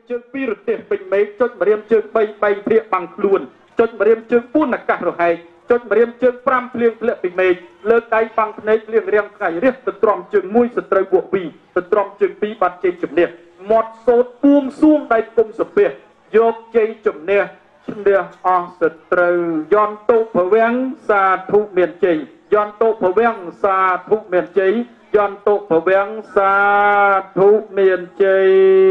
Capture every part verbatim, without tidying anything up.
ជើងពីរទេសពេញមេឃចុចម្រាមជើងបីបីព្រាកបាំងខ្លួនចុចម្រាមជើងបួនអាកាសរហែកចុចម្រាមជើងប្រាំភ្លៀងធ្លាក់ពីមេឃលើកដៃបាំងភ្នែកលៀងរាំងថ្ងៃរះទៅទ្រាំជើងមួយសត្រូវបួកពីរទៅទ្រាំជើងពីរបាត់ជ័យជំនះមាត់សោតបួងសួងដៃគុំសុភ័ក្រយកជ័យជំនះឈ្នះអស់សត្រូវយន្តតុភវាំងសាធុមានជ័យយន្តតុភវាំងសាធុមានជ័យយន្តតុភវាំងសាធុមានជ័យ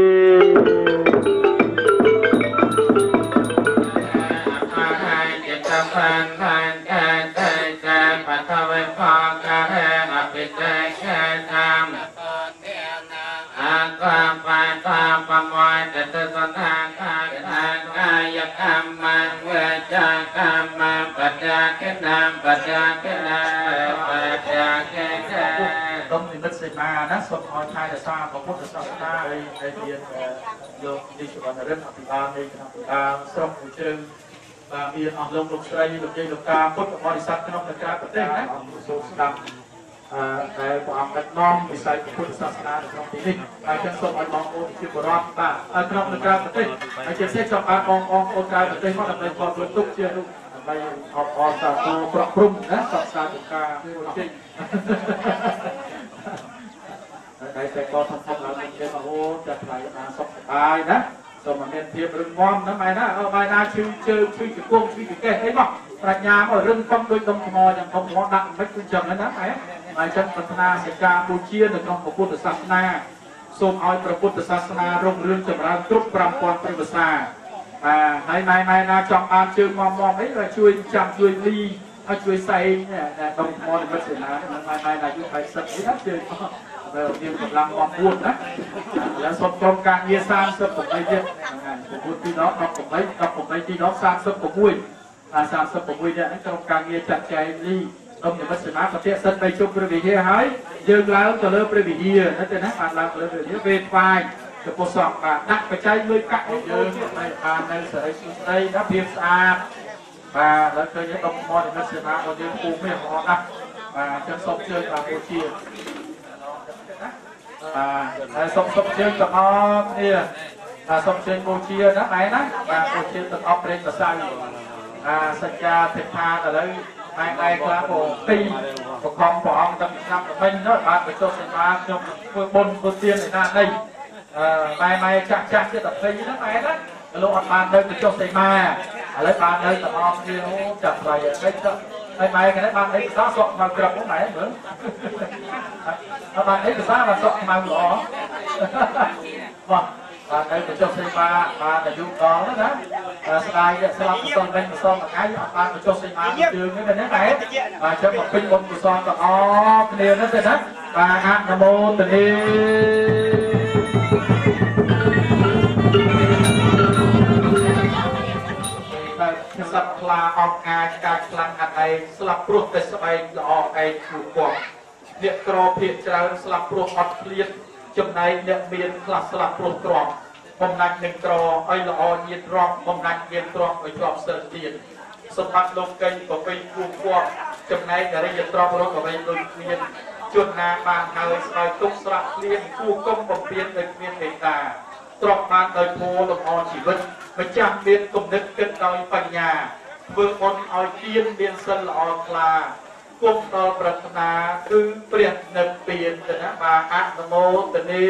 พันพันการใจการปัทวิภาการแห่งอภิเษกแห่งธรรมอาความปานความประมวลแต่ตัวสถานการทางกายกรรมมันเวจากรรมมันปัจจัยขึ้นนามปัจจัยขึ้นนามปัจจัยขึ้นนามต้องมีมิตรสิมานะสมอชายจะทราบของพุทธศาสนาในในเรียนโยมดิฉันเรื่องอภิบาลในอภิบาลสมผู้เชิงมีออกลงลงใส่ลงใจลงกาพุทธบริษัทขนมในการประเทศนะสูงดังในความเป็นน้อมวิสัยพุทธศาสนาในครั้งนี้ในเชิงสมอันมองโอ้ที่บรอดบ้าขนมในการประเทศในเชิงเซ็กชอบการมองมองโอ้การประเทศเพราะดำเนินความรุ่งตุกเชื่อรุ่งในออกออกจากตัวปรับปรุงนะศาสนาของการจริงในแต่ก็ทำทำแล้วมันเป็นโอ้จะไหลมาสบตายนะสมเด็จเทียบเรื่องงอมนะไม่นะเอาไม่นะชื่อเจอชื่อจุกงชื่อจุกแก่ได้บ้างปรัชญาเอาเรื่องต้องโดยตรงมออย่างตรงมอดังไม่คุณจำเลยนะไอ้ไอ้จันทร์พัฒนาเสกาบูเชียในตรงพระพุทธศาสนาทรงเอาพระพุทธศาสนารุ่งเรืองจำราทุกปรำปอนปริศนาอ่าในในในนาจอมอ่านชื่อมอมอไม่เลยช่วยจำช่วยลีเอาช่วยใส่เนี่ยตรงมอในภาษาในในในในยุคไทยสักนิดนะเจอเรียนกำลังมองพูดนะแล้วสมตรงการเยี่ยสร้างสมผมไปเยี่ยผมพูดที่น้องเราผมไปเราผมไปที่น้องสร้างสมผมมุ้ยสร้างสมผมมุ้ยเนี่ยนั่นตรงการเยี่ยจัดใจนี่ตรงอย่างมัสยิดประเทศสันไปชมประวิเฮียหายยืนแล้วจะเลิกประวิเฮียนั่นจะนั่งอ่านแล้วจะเลิกประวิเฮียเวทไฟจะปวดสอบมานักไปใช้เลยกักยืนในอ่านในสายสุดในนับเพียงสะอาดมาแล้วเคยยังตรงมอในมัสยิดเราเดินปูไม่หอนะมาจะสอบเจอกับโคชีสมสมเชิงกับน้องเนี่ยสมเชิงโคชีนะไหนนะโคชีตึกออฟเรนต์ใส่สัญญาเทพาอะไรในในครับผมตีปกครองปองตั้งนำเป็นเนาะบ้านไปโจทย์มาจมบนบนเตียงในหน้านี่ไม่ไม่จักจักจะตัดตีนะไหนนะลงอัดบ้านเดินไปโจทย์มาอะไรบ้านเดินแต่น้องเนี่ยจับอะไรได้ก็ไอ้ไม้กันได้บ้านไอ้ซ้อสอบมากระปุกไหนเหมือนถ้าบ้านไอ้ซ้อมาสอบมาหรอว่าบ้านไอ้เป็นเจ้าเซมาบ้านแต่ยุคก่อนนะสไลด์สลับต้นเป็นต้นไอ้บ้านเป็นเจ้าเซมาเจอนี่เป็นยังไงมาเชื่อมเป็นบนกุศลกับอ๋อเดียวนั่นเลยนะบ้านอะนโมตันนีสลับปลาออกงานการพลังอะไรสลับปลุกแต่สบายละออกไอ้ถูกกว่าเนี่ยกรอเพียรจะสลับปลุกอดเปลี่ยนจำในเนี่ยเมียนสลับสลับปลุกกรอบบำนักหนึ่งกรอไอ้ละอเย็นรอบบำนักเย็นรอบไอ้กรอบเสือเตียนสมบัติลงกันก็ไปถูกกว่าจำในแต่ละเย็นรอบรถก็ไปลงเมียนจุดนาบางหายสบายตุกสลับเปลี่ยนคู่ก้มบำเพ็ญเป็นเมียนเอกตาตรอกมาโดยโพลงอชีวิตมันจำเรียนกลุ่มนึกกันโดยปัญญาเมื่อคนเอาเทียนเรียนสลอคลากลุ่มต่อปรัชนาคือเปลี่ยนหนึ่งเปลี่ยนจะนะมาอัตโมตนี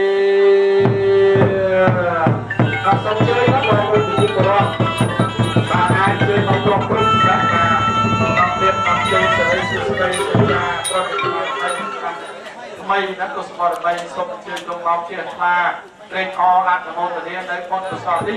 เราสนใจนะเราไปดูกรอบมาอ่านเจอเราตรงปรึกษาการเราเรียนทำเจอจะได้สุดใจสัญญาเราไปดูอะไรกันไม่นักตัวสมรภูมิสมเจอตรงเราเชื่อคลาเร่งออัตโมตนีในคนตัวสอบนี้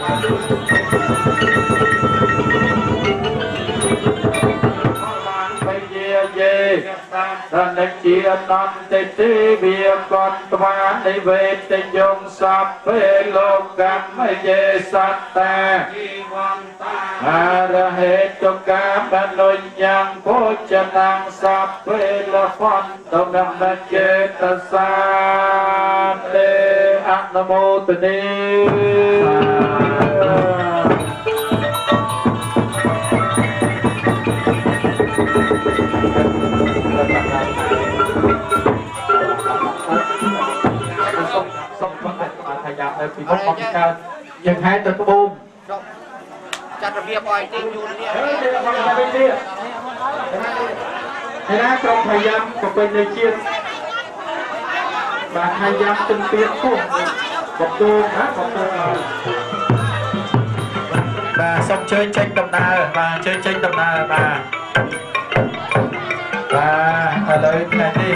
ท่านได้เจียนนเตติเบียกอนตวานในเวทยงสัพเพโลกัมไม่เยสัตตาอาระเหตุกาบนุยังโพชนังสัพเพละฟันตนังนัเจตสาเตอะนโมตนีสมบัติมาทยาในพิមុខមកកើតយើងហែទៅក្បូនจัดระเบียบไว้ติ้งอยู่เนี่ย thế ra trong thời gian của bên nơi chiên và thời gian từng tiết của một tô đó một tô và xong chơi tranh đầm nà và chơi tranh đầm nà và và ở đây này đi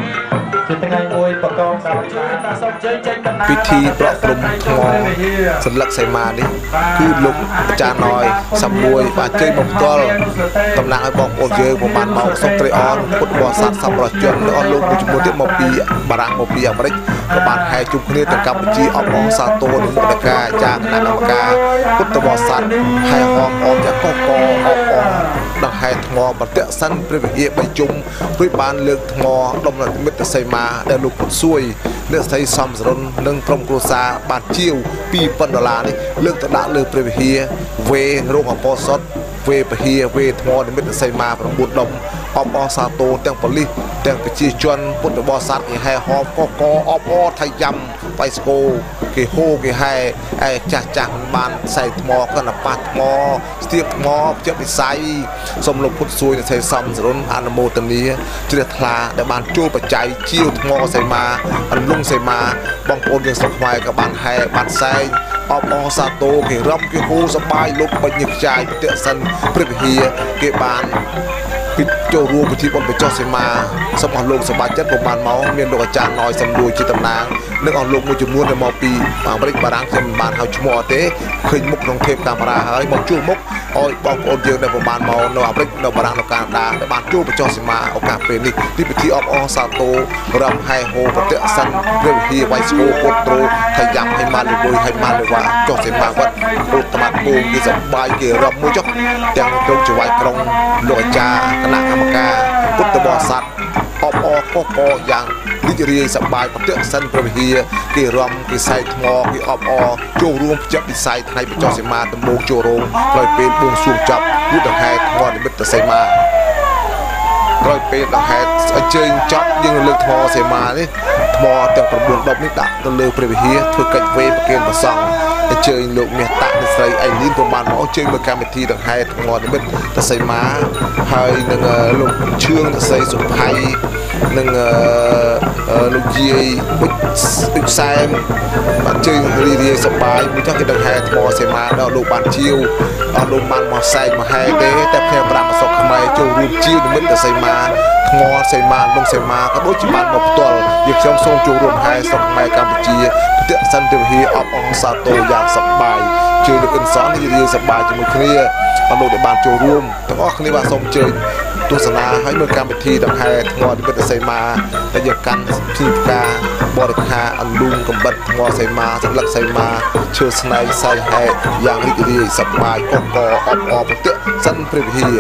พิธีประพรมทองสลักใส่มานี่คือลุกจานน้อยสมวยบาดเจ็บตัวตำนานไอ้บอกโอเยอผมบานเมาสตรีออนพุทธบริษัทสัมปราชญ์แล้วลูกมุจมุติมปีบารังมปีอเมริกกบาดแห่จุกนี้ตั้งกับจีออกมองซาโตนมุตกาจากนานอเมริกาพุทธบริษัทให้หอมออกจากกอกออกออกดังให้ทงอบัดเตะสั้นเปรี้ยวเอียใบจุ่มด้วยบานเลือกทงอดมหลังมิตรใส่มาได้ลูกผุดซุยเลือกใส่ซอมสรนนึ่งกรมกรุษาบาดเจียวปีปันดารานี่เลือกตะดะเลือกเปรี้ยวเฮียเวโรงของปอสดเวปเฮียเวทงอนิมิตใส่มาประบุดดมออมอซาโตเตียงปลิเตียงปจีจวนพุทธบริษัทให้ให้หอมก็กอออมอไทยยำไปสโกกี่โฮกี่ให้ไอ้จ่าจ่าบานใส่ทมอกันนะปัดทมอสเตียบทมอเจ้าไปใส่สมลงพุทธซุยใส่ซอมสรุนอานโมตันนี้เจริญทลาแต่บานจูปัจจัยเชี่ยวทมอใส่มาอันลุงใส่มาบางคนยังสกไว้กับบานให้บานใส่ออมอซาโตกี่ร่ำกี่โฮสบายลุกไปหยิบใจเตะสันเปรี้ยวเฮียกี่บานปิดโจรวมพิธีบนไปจอดเสมาสมองลงสบายจัดประมาณเมาเมียนโลกอาจารย์น้อยสำรวยจิตตำนางนึกออกลงมือจมูกในมอปีบางบริบารังเต็มบานเฮาชมอเต้เคยมุกลงเทปตามราเฮ้ยมองจูมุกอ้อยบองโอนเยอะในประมาณเมาในบริบในบารังในการดาในบานจูไปจอดเสมาโอกาสเป็นนี่ที่พิธีออกอซาโตรำให้โฮปเตะสันเรื่องที่ไวโซโคตรขยำให้มาเลยบุยให้มาเลยว่าจอดเสมาวัดโอตมัดปูที่สบายเกี่ยรำมือจอกยังตรงจะไว้ตรงโลกอาจารย์คณะกรรมการพุทธบริษัทออกออกก็กออย่างดิจเรียสบายประเทศสันประเฮียกี่รำกี่ใส่ทงอกี่ออกออกโจรวมจับดิไซไทยไปจอเสมาตะโมโจโรงลอยเป็นบวงสูงจับยุทธแห่ทงอในมิตรเสมาลอยเป็นตะแห่เจงจับยังเลือกทงอเสมานี่ทงอแต่ประบุดดอกนิตะตะเลือกประเฮียเพื่อกัดเวประเกณฑ์ประสังเจอลูกเมียตาในใส่ไอ้ลิ้นประมาณน้องเจอเมื่อการไปทีต่างให้ทงอในมิตรแต่ใส่ม้าให้หนึ่งลูกเชื่องแต่ใส่สุภัยหนึ่งลูกยีบุกบุกแซมบันเจอรีเรียสบายมีทั้งกินต่างให้ทงอใส่ม้าแล้วลูกบานชิวเอาลูกมันมาใส่มาให้เด้แต่เพียงปรามาสกทำไมจูรูปชิวในมิตรแต่ใส่ม้าทงอใส่ม้าลงใส่ม้าก็โดยจิบันบอกตัวหยิบช่องทรงจูรูปให้สกทำไมกัมพูชีเตะสันเดฮีออฟองซาโตอย่างสบายเจอเด็กอินสอนที่เรียนสบายจมูกเคลียเอาลูกในบ้านโจรวมทั้งอ้อคลีบาสมเจอตุสนาให้เมื่อการไปทีต่างให้งอที่เป็นใส่มาแต่ยังกันพิกาบริคาอันลุงกำบัดงอใส่มาสำหรับใส่มาเชื่อสไนใส่ให้อย่างริเรียสบายกอกออออเตะสันเปรีย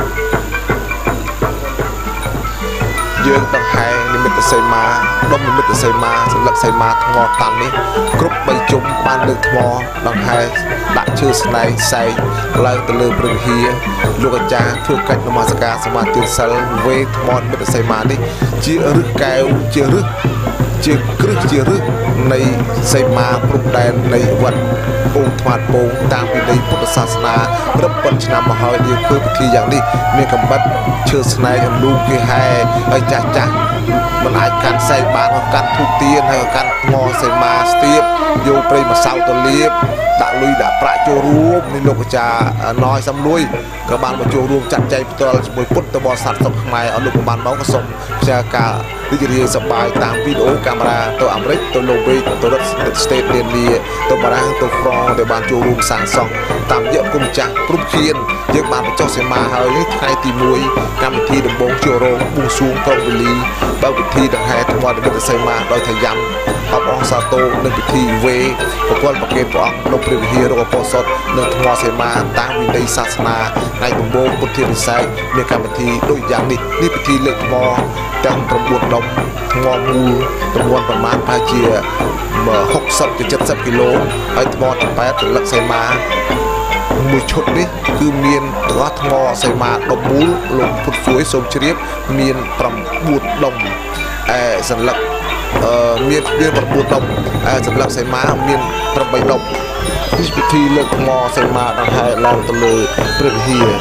ยืนต่างให้นิมิตใส่มาดมนิมิตใส่มาสำหรับใส่มาทงอตันนี้กรุ๊ปใบจุ่มปานเลือกทงอต่างให้ดักชื่อสไนใส่ไล่ตะลือเปรียเฮียลูกอาจารย์เพื่อการนมัสการสมาธิสัลเวทมอนนิมิตใส่มานี่เจียรึกแก้วเจียรึกเจียกรึกเจียรึกในใส่มาปลุกแดนในวัดองค์ธาตุโป่งตามพิธีพุทธศาสนารับปัญชนะมหาวิทยาลัยเพื่อพิธีอย่างนี้มีกำบัดเชื่อสไนอันลูกที่ให้ไอ้จ่าจ่ามันอาจการใส่บานการทุกเตียนให้การงอใส่มาสเตียบโยปรีมาเสาตะเลียบด่าลุยด่าประโจรูปในโลกจ่าน้อยสำลุยกระบาลมาโจรูปจัดใจตัวสมุยพุทธบริษัทสมัยเอาลูกกระบาลเมาก็ส่งจากาดิจิทัลสบายตามวิดีโอคาเมราตัวอเมริกตัวโลบีตัวรัสสเตทเดนเลียตัวบารังตัวฟรองตัวบานโจรูปสางส่องตามเยอะกุมจักปรุบเคียนเยอะบานไปเจ้าเสมาเฮ้ยไทยตีมวยกำทีดังบงโจโรงบุ้งซูงตรงวิลีบางพิธีดังให้ทั้งวันเป็นเสมาโดยทยันออกองซาโตหนึ่งพิธีเวประกอบประเกณฑ์ของลงเปรียบเทียบกับปอสดหนึ่งทั้งวันเสมาตามวินัยศาสนาในบุ้งโบกุฏินิสัยมีการพิธีโดยอย่างนี้นี่พิธีเล็กมอจังตระบวนนมงอมูตระบวนประมาณพาเจียเมื่อหกสิบถึงเจ็ดสิบกิโลไอ้ทมอตั้งแต่ถึงลักเสมามือชดนี่คือเมียนตัวทงอใส่มาดมมูลลงพุทธสวยสมเฉียบเมียนประบุดดมเออสัญลักษณ์មានមានប្រពុតដប់សម្រាប់សៃម៉ាមានប្របីដប់ពិធីលើកថ្មសៃម៉ាដល់ហើយឡើងទៅលើព្រះវិហារ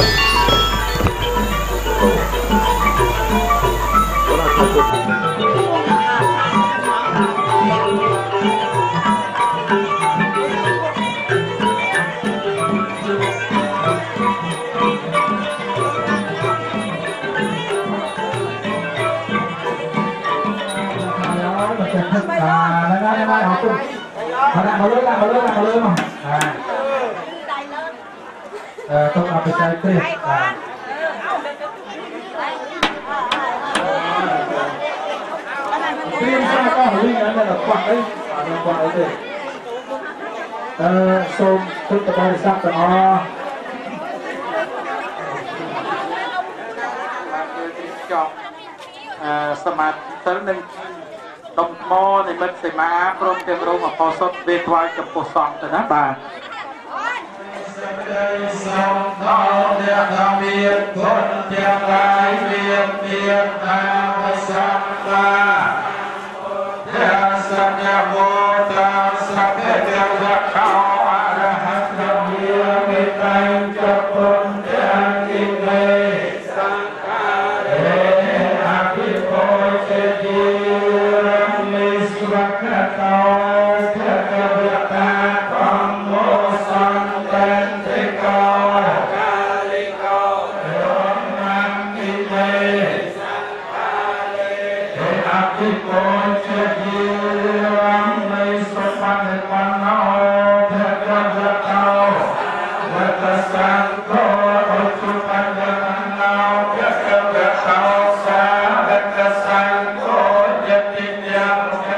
มาดักมาเลยดักมาเลยดักมาเลยมั้งเออต้องเอาไปใช้เตรียมเตรียมใช่ก็วิ่งแล้วเนี่ยแบบควันได้ควันได้เลยเออโซมทุกตะบริษัทกันอ๋อจอบสมาร์ทหนึ่งดมมอในมันเสมาพร้อมเต็มรูมาพอสดเวทวายกับปสองแต่นะบาทสองเท้าเดียดเวียนคนเดียดลายเวียนเวียนนาภาษาลาเดียสัญญาโมตาสัพเพเดียดเขาอาระหัตถเมียมิตรจับปนเดียกิเลสังขารเออภิโภเจดีวัคตาเทกเวตาพัมโมสันเตนเทกากาลิโกโยนังกิเลสังขารเออภิโภเจดีรังในสมัยวันโนเทกเวตาวัตสังโฆอุจุปัญญานาเทกเวตาสาวัตสังโฆยติยัง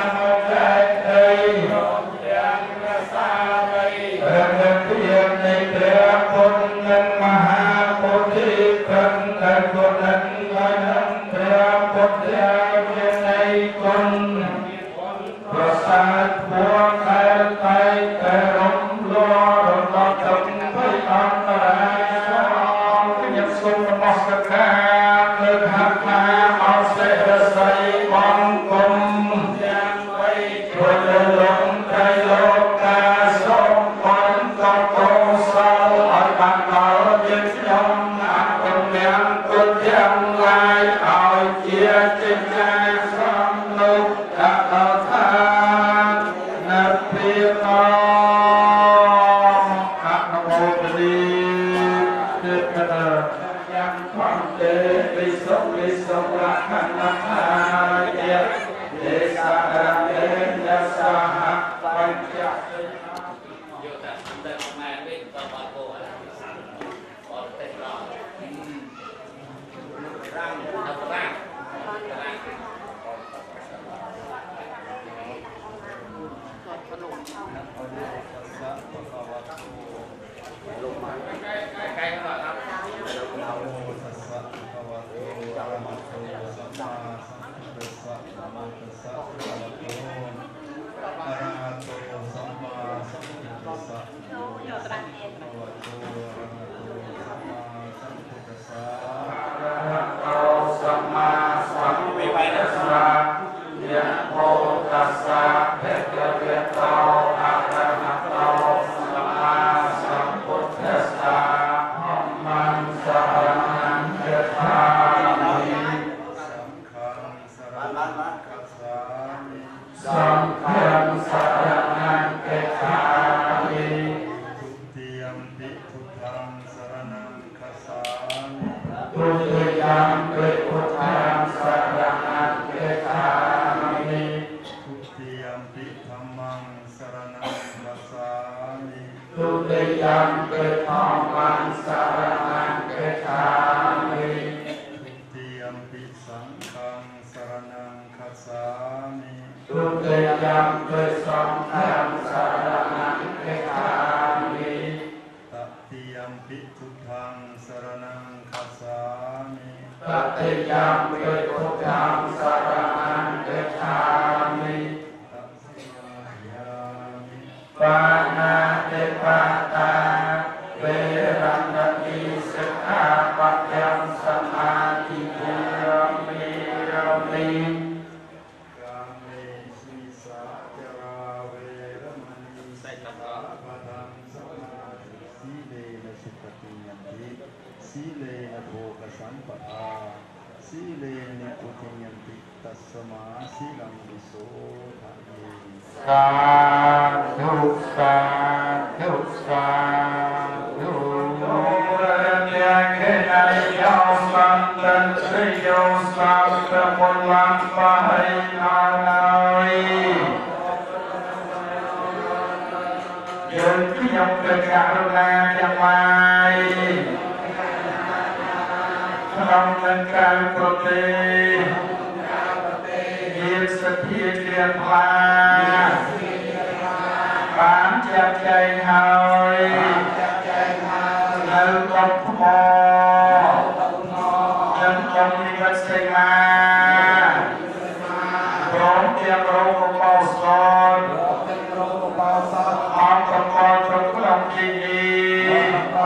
มหาโพธิคันแต่คนนั้นนั้นพระพุทธเจ้าในคนประสาทบัวแก่ไตแต่ลมล้อรถจมไปอันตรายขยับสุนมสกาเลิกหักมาเอาเสดใส่มองกลมยังไว้ชวนลงใจโลกาสมวันก็โตสาวอ่อยบางเรายึดยอมนักคนเลี้ยงคนยังลายเอาเกียรติใจสมนุกตะเอาทานนับเพียรน้องอะนโมปลีเกิดกระเดิดยังความเตปิสงปิสงรักขันนักหายเดียเดชะระเดนยะสาหะปัญจสีเลนะโภคสัมปทาสีเลนะปุถิยันติตัสสมาสีลังวิโสทานีสาธุสาธุสาธุโยเรียนเขนายยาสันตันสยโยสัพพะมุลังปะหินานัยយើងខ្ញុំព្រះករុណាទាំងឡាយក្នុងនឹងក្រៅប្រទេសមានសទ្ធាជ្រះថ្លាបានចាត់ចែងហើយនៅកំថ្មនិងកំនិមិត្តសេមាព្រមទាំងរោគបោសតអបកលក្នុងក្នុងទីនេះ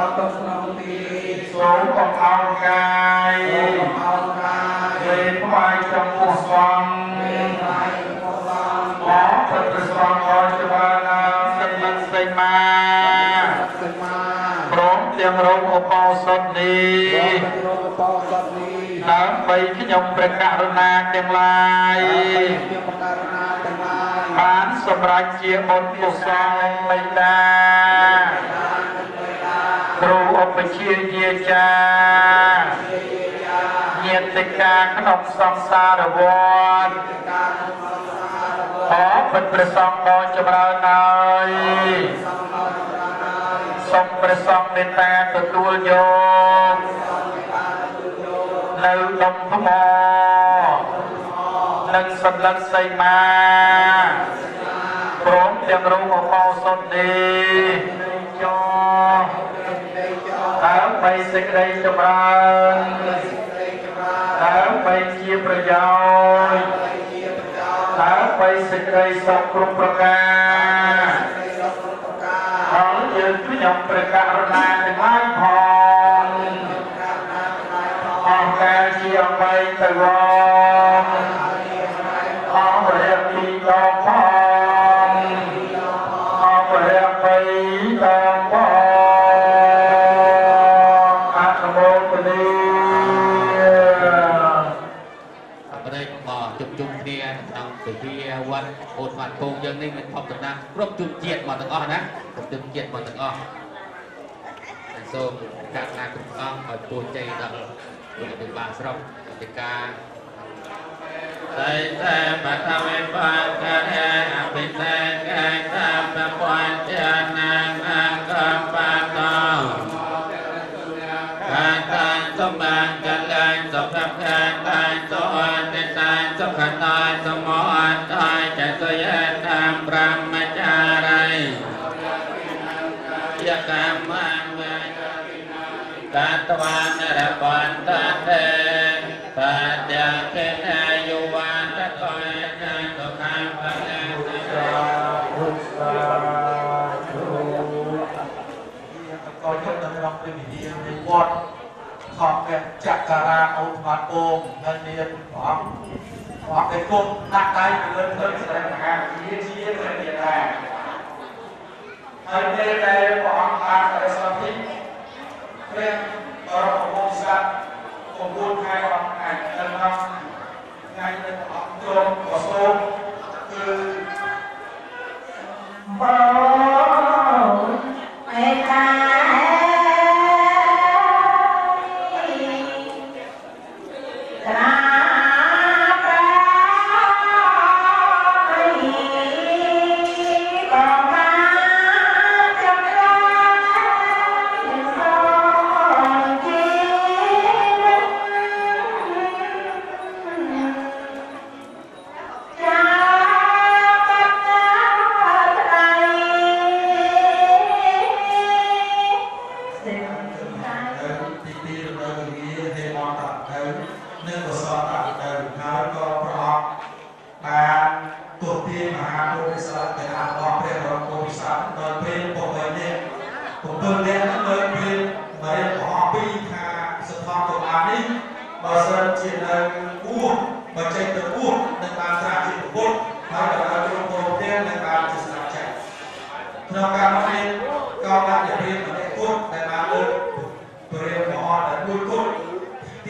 សូមកំអោនកាយលេផ្បាយចំពោះសង្ឃអរព្រឹទ្ធសង្ឃអរច្បាស់ណាស់សិទ្ធិសេមាព្រមទាំងរោគបោសតនេះដើម្បីខ្ញុំព្រះករុណាទាំងឡាយបានសម្រេចជាបុត្រកុសលបិតាគ្រូឧបជាយាចាញាតិកាក្នុងសង្សារវដ្តអរពិតព្រះសង្ឃដ៏ចម្រើនហើយសូមព្រះសង្ឃមេត្តាទទួលយកនៅដុំថ្មនិងសន្លឹកសីមាព្រមទាំងរោគបោសុទ្ធនេះចូលដើម្បីសេចក្តីចម្រើនដើម្បីជាប្រយោជន៍ដើម្បីសេចក្តីសុខគ្រប់ប្រការហើយយើងខ្ញុំព្រះករុណាទាំងឡាយផងអរកាជាអបីទៅវងអររៈពីដងផងអររៈបីដងផងអរមោទនីប្រេកមកជុំជុំគ្នាក្នុងពជាវត្តអូនវត្តពងយើងនេះមានធម្មតាគ្រប់ជុំជាតិមកទាំងអស់ណាគ្រប់ជុំជាតិមកទាំងអស់សូមកាត់ណាគ្រប់អង្គឲ្យពូជ័យដល់លោកអភិបាលស្រុកអធិការតែតែបតវិបាកកាអភិសេកកាបពញ្ចានាអកំបតោកាតាសុបាកលាញសុខកាតាសុអតិតាសុខតាសមអតាចសុយតាប្រមចារិយកម្មតាតវានរបន្តតេបដកេអាយុវាតកោកាសុខាបលាសាឧស្សាកោយកទៅក្នុងព្រះវិហារនៃវត្តខំតែចក្រាអូនវត្តអូមហើយមានព្រះអង្គព្រះអង្គតែគុំដាក់ដៃទៅលើភ្លើងស្ដែងមហាវិជាជាព្រះវិហារហើយពេលដែលព្រះអង្គបានបរិសុទ្ធិព្រះបរមពុទ្ធសាសនាគង់ខែអង្គថ្ងៃនៅក្នុងថ្ងៃដែលព្រះអង្គទ្រង់ប្រសូតគឺបោអេតាក្នុងការរៀនក៏បានរៀនម្នាក់គត់ដែលបានលើកព្រាមមហោដែល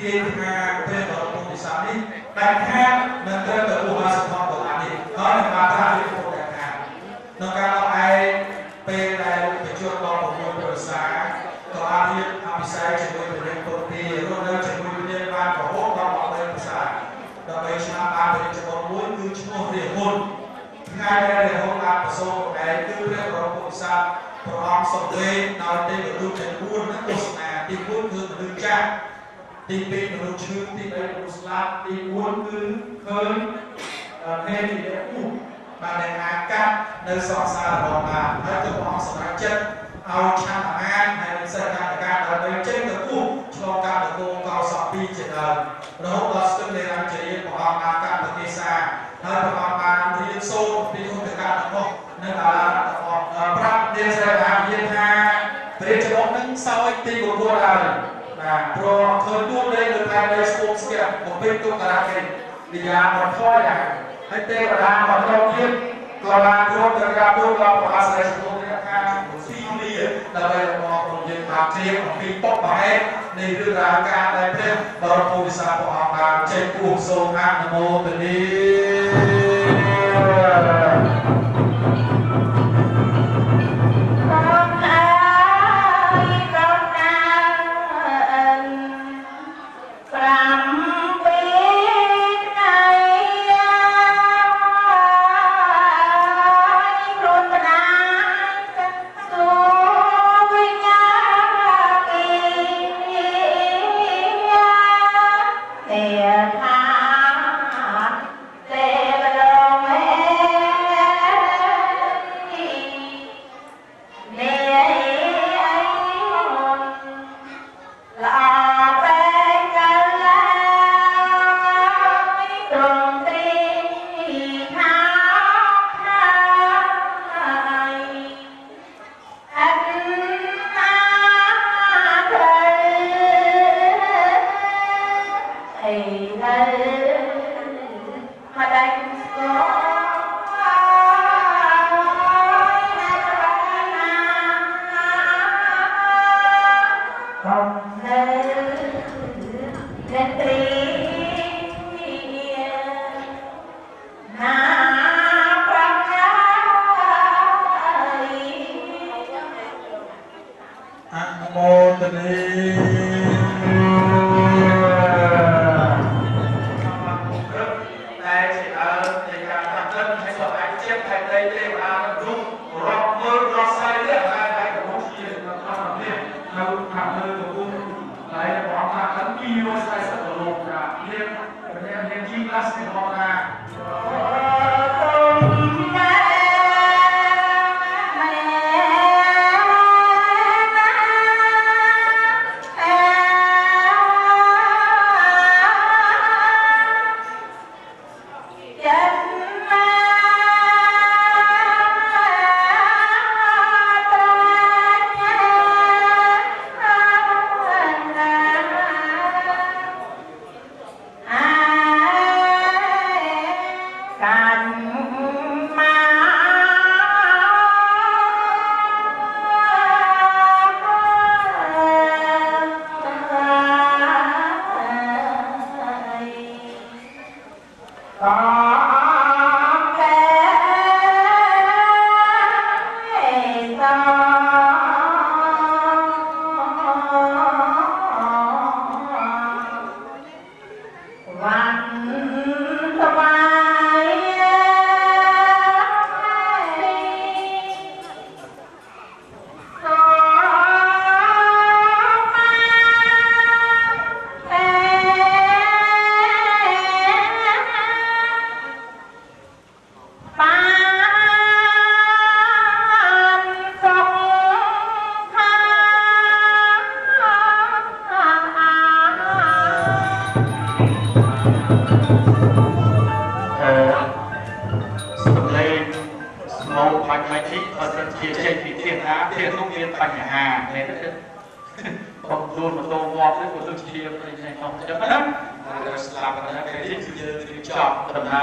គេថាពេលរបស់ពុទ្ធិសាសនេះតែខាតនឹងត្រូវទៅឧបាសកបុរាណនេះហើយនឹងបានថាវាពុទ្ធតែខាតក្នុងការដល់ឯពេលដែលប្រជុំដល់ប្រមូលប្រសាក៏អាចរៀបអភិសេកជាមួយព្រះពុទ្ធទីរស់នៅជាមួយគ្នាបានរហូតដល់អស់បីភាសាដើម្បីឆ្នាំបានព្រះចក្រមួយគឺឈ្មោះរាមុនថ្ងៃដែលរហូតដល់ប្រសូតឯងគឺព្រះបរមពុទ្ធសាសព្រះអង្គសម្ដែងដោយទេវរូបទាំងបួននោះទស្សនាទីមួយគឺមនុស្សចាស់ទីពីរមនុស្សឈឺទីបីមនុស្សស្លាប់ទីបួនគឺឃើញភេទទីឧបបានដែលអាចកាត់នៅសង្សាររបស់បានហើយទៅព្រះអង្គសម្រេចចិត្តឲ្យឆានអាហារហើយនឹងសេចក្ដីការដើម្បីចេញទៅគូឆ្លងកាត់នគរកោសពីជាដើមរហូតដល់ស្ទឹងនៃរាជរាជព្រះអង្គបានកាត់ប្រទេសសាហើយព្រះអង្គបានរៀនសូត្រពីឧបការណ៍របស់នៅអារាមរបស់ប្រាប់នាងស្រីអាមានថាព្រះចក្រនឹងសោយទីបុគ្គលហើយបាទព្រោះឃើញទួលេងនៅតាមនៃស្គប់ស្គាល់បំពេញទុកតារាគេវិញ្ញាណមកថយដែរហើយទេវតាមករកទៀតក៏បានរកទៅការទូលដល់ព្រះអាស្រ័យក្នុងរាជការស៊ីលីដើម្បីមកក្នុងយើងបានជ្រាបអំពីបុព្វហេតុនៃរឿងរ៉ាវការដែលព្រះបរមពុទ្ធសាសនាព្រះអង្គបានចេញពួងសូមអនុមោទនា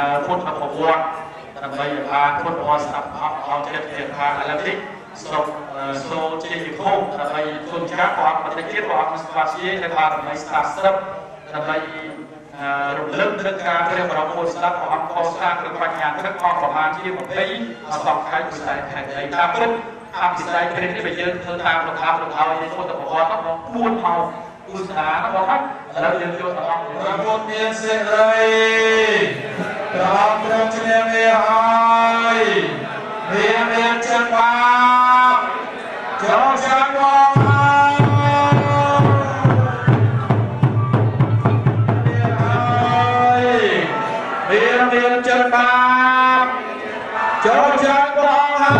Hãy subscribe cho kênh Ghiền Mì Gõ để không bỏ lỡ សូជាពិភពដើម្បីគុណចាស់ព្រះអង្គប្រតិជាតិព្រះអង្គស្វាជាដែលបានរំលែកស្ដាប់ស្ដាប់ដើម្បីរំលឹកដល់ការព្រះបរមពុទ្ធសាសនាព្រះអង្គកសាងព្រះបញ្ញាព្រឹកអស់ប្រមាណជាยี่สิบអសង្ខេបវិស័យខេត្តឯតាមពុទ្ធអភិសេកព្រះនេះបើយើងធ្វើតាមលំដាប់លំហើយនៃពុទ្ធប្រវត្តិមកពួនមកឧស្សាហ៍របស់គាត់ឥឡូវយើងចូលដល់អង្គព្រះពុទ្ធមានសេចក្តីព្រះអង្គទ្រង់ឈ្នះវាហើយវាមានចិត្តបាបចូលចាក់មកវាមានចិត្តបាបចូលចាក់មកហើយ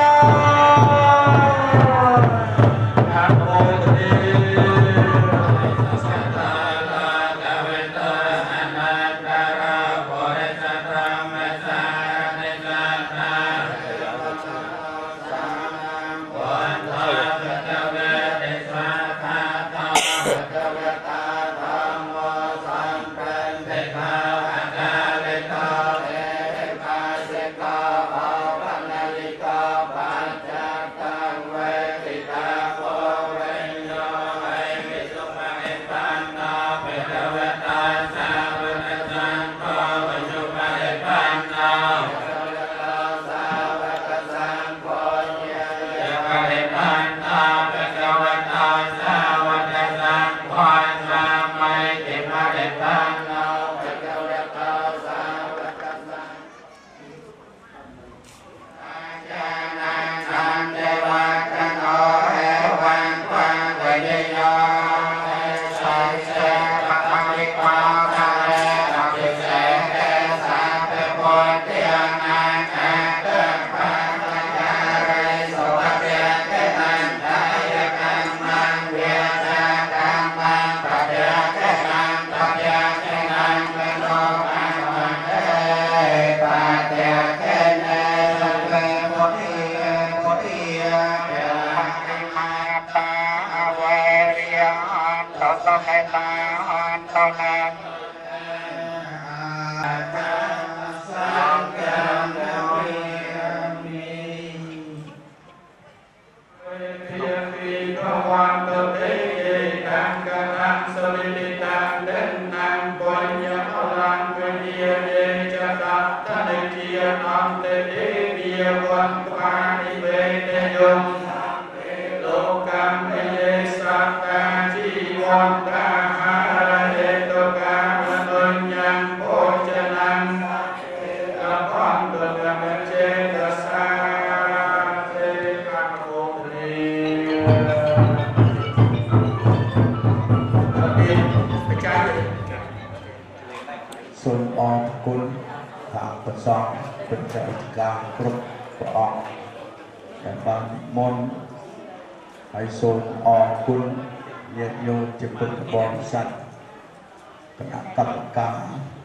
ហើយសូមអរគុណញាតិញោមជាពុទ្ធបរិស័ទគណៈកម្មការ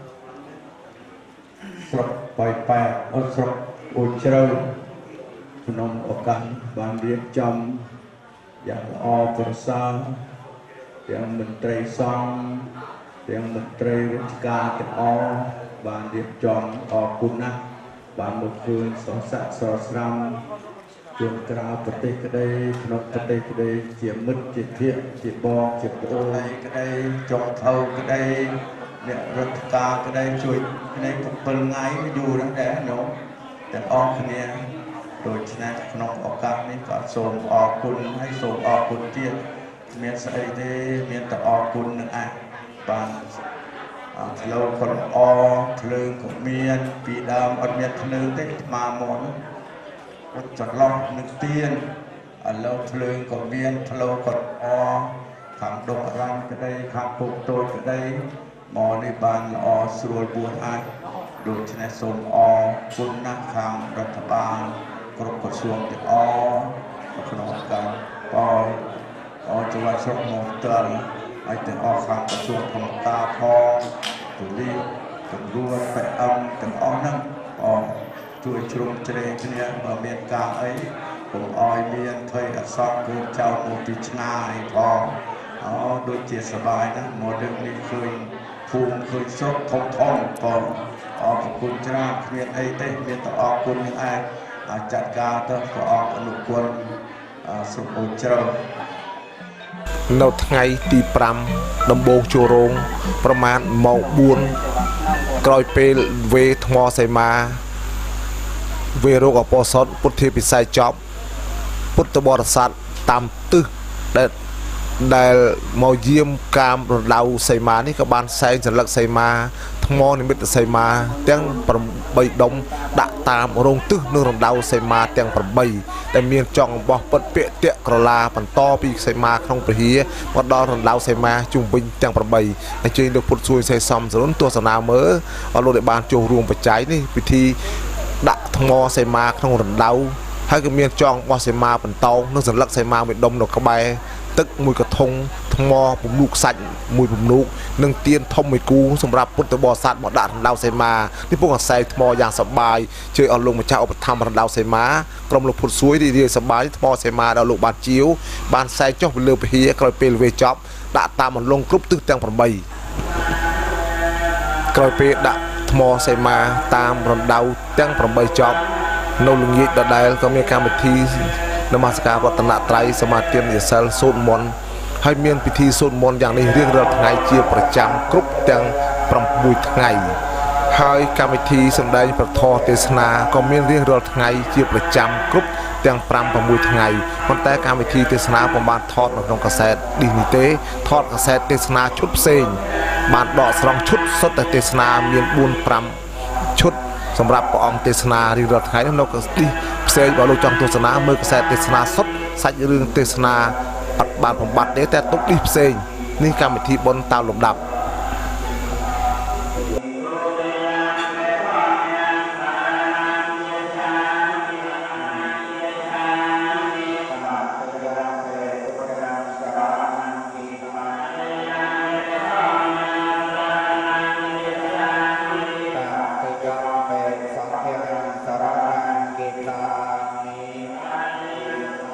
ស្រុកបៃប៉ែអត់ស្រុកអូជ្រៅក្នុងឱកាសបានរៀបចំយ៉ាងល្អប្រសើរទាំងមន្ត្រីសង្ឃទាំងមន្ត្រីរាជការទាំងអស់បានរៀបចំអរគុណណាស់បានមកឃើញសរស័ក្តិស្រស់ស្រាំជួនក្រៅប្រទេសក្តីក្នុងប្រទេសក្តីជាមិត្តជាធិជាបងជាប្អូនក្តីចុងថៅក្តីអ្នករដ្ឋការក្តីជួយគ្នា7ថ្ងៃយូរណាស់ដែរញោមទាំងអស់គ្នាដូច្នេះក្នុងឱកាសនេះក៏សូមអរគុណហើយសូមអរគុណទៀតមានស្អីទេមានតែអរគុណនឹងអះបានផ្លូវក៏ល្អភ្លើងក៏មានពីដើមអត់មានភ្លើងទេស្មាមកនោះអត់ចន្លោះនឹងទៀនឥឡូវភ្លើងក៏មានផ្លូវក៏ល្អខាងដងរ៉ាំក្តីខាងពុកតូចក្តីមកនេះបានល្អស្រួលបួនអាចដូច្នេះសូមអរគុណណាស់ខាងរដ្ឋបាលគ្រប់ក្រសួងទាំងអស់ក្នុងការបងអរចៅស្រុកមកតើហើយទាំងអស់ខាងក្រសួងធម្មតាផងទូលីតម្រួតបែអឹមទាំងអស់ហ្នឹងអរជួយជ្រុំជ្រែងគ្នាបើមានការអីកុំអោយមានភ័យអសន្នគឺចោលមកពីឆ្ងាយផងអូដូចជាសบายណាស់មកលើកនេះឃើញភូមិឃើញស្រុកធំធំផងអរគុណច្រើនគ្មានអីទេមានតែអរគុណនឹងឯងអាចចាត់ការទៅព្រះអង្គអនុគុណសុពូជ្រោនៅថ្ងៃទីប្រាំដំបូងចូលរោងប្រមាណម៉ោងបួនក្រោយពេលវេថ្មសីមាវេរោគអបសតពុទ្ធាពិស័យចប់ពុទ្ធបរិស័ទតាមទិសដែលដែលមកយាមកាមរណ្ដៅសីមានេះក៏បានសែងសន្លឹកសីមាថ្មនិមិត្តសីមាទាំងប្រាំដុំដាក់តាមរោងទិសនិងរណ្ដៅសីមាទាំងប្រាំដែលមានចង់របស់ពិតពាក់តាក់ក្រឡាបន្តពីសីមាក្នុងព្រះហិមកដល់រណ្ដៅសីមាជុំវិញទាំងប្រាំអញ្ជើញលោកពុទ្ធសួយសេសំសរុនទស្សនាមើលឲ្យលោកได้បានចូលរួមបច្ច័យនេះពិធីដាក់ថ្មសីមាក្នុងរណ្ដៅហើយក៏មានចង់របស់សីមាបន្តនិងសន្លឹកសីមាមួយដុំនៅក្បែរទឹកមួយកធុងថ្មពំនូកសាច់មួយពំនូកនិងទៀនធំមួយគូសម្រាប់ពុទ្ធបរិស័ទមកដាក់រណ្ដៅសីមានេះពងអាស័យថ្មយ៉ាងសប្បាយជួយឲ្យលោកម្ចាស់ឧបត្ថម្ភរណ្ដៅសីមាក្រុមលោកពុទ្ធសួយរីរាយសប្បាយថ្មសីមាដល់លោកបានជាវបានសែងចុះទៅលើពហិក្រោយពេលវេចប់ដាក់តាមអន្លង់គ្រប់ទិសទាំងប្រាំក្រោយពេលដាក់ថ្មសីមាតាមរណ្ដៅទាំងប្រាំចប់នៅល្ងាចដដែលក៏មានកម្មវិធីនមស្ការរតនត្រ័យសមាទាននិសិលសូត្រមន្តហើយមានពិធីសូត្រមន្តយ៉ាងនេះរៀងរាល់ថ្ងៃជាប្រចាំគ្រប់ទាំងប្រាំមួយថ្ងៃហើយកម្មវិធីសម្ដែងប្រធរទេសនាក៏មានរៀងរាល់ថ្ងៃជាប្រចាំគ្រប់ទាំងប្រាំប្រាំមួយថ្ងៃប៉ុន្តែកម្មវិធីទេសនាពុំបានថតនៅក្នុងកាសែតឌីសនីទេថតកាសែតទេសនាឈុតផ្សេងបានដកស្រង់ឈុតសុទ្ធតែទេសនាមានបួន ប្រាំឈុតសម្រាប់ព្រះអង្គទេសនារៀងរាល់ថ្ងៃនៅកាសឌីផ្សេងបើលោកចង់ទស្សនាមើលកាសែតទេសនាសុទ្ធសាច់រឿងទេសនាអត់បានបំបត្តិទេតែទុកឌីផ្សេងនេះកម្មវិធីបុណ្យតាមលំដាប់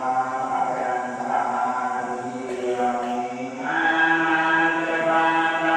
Amen.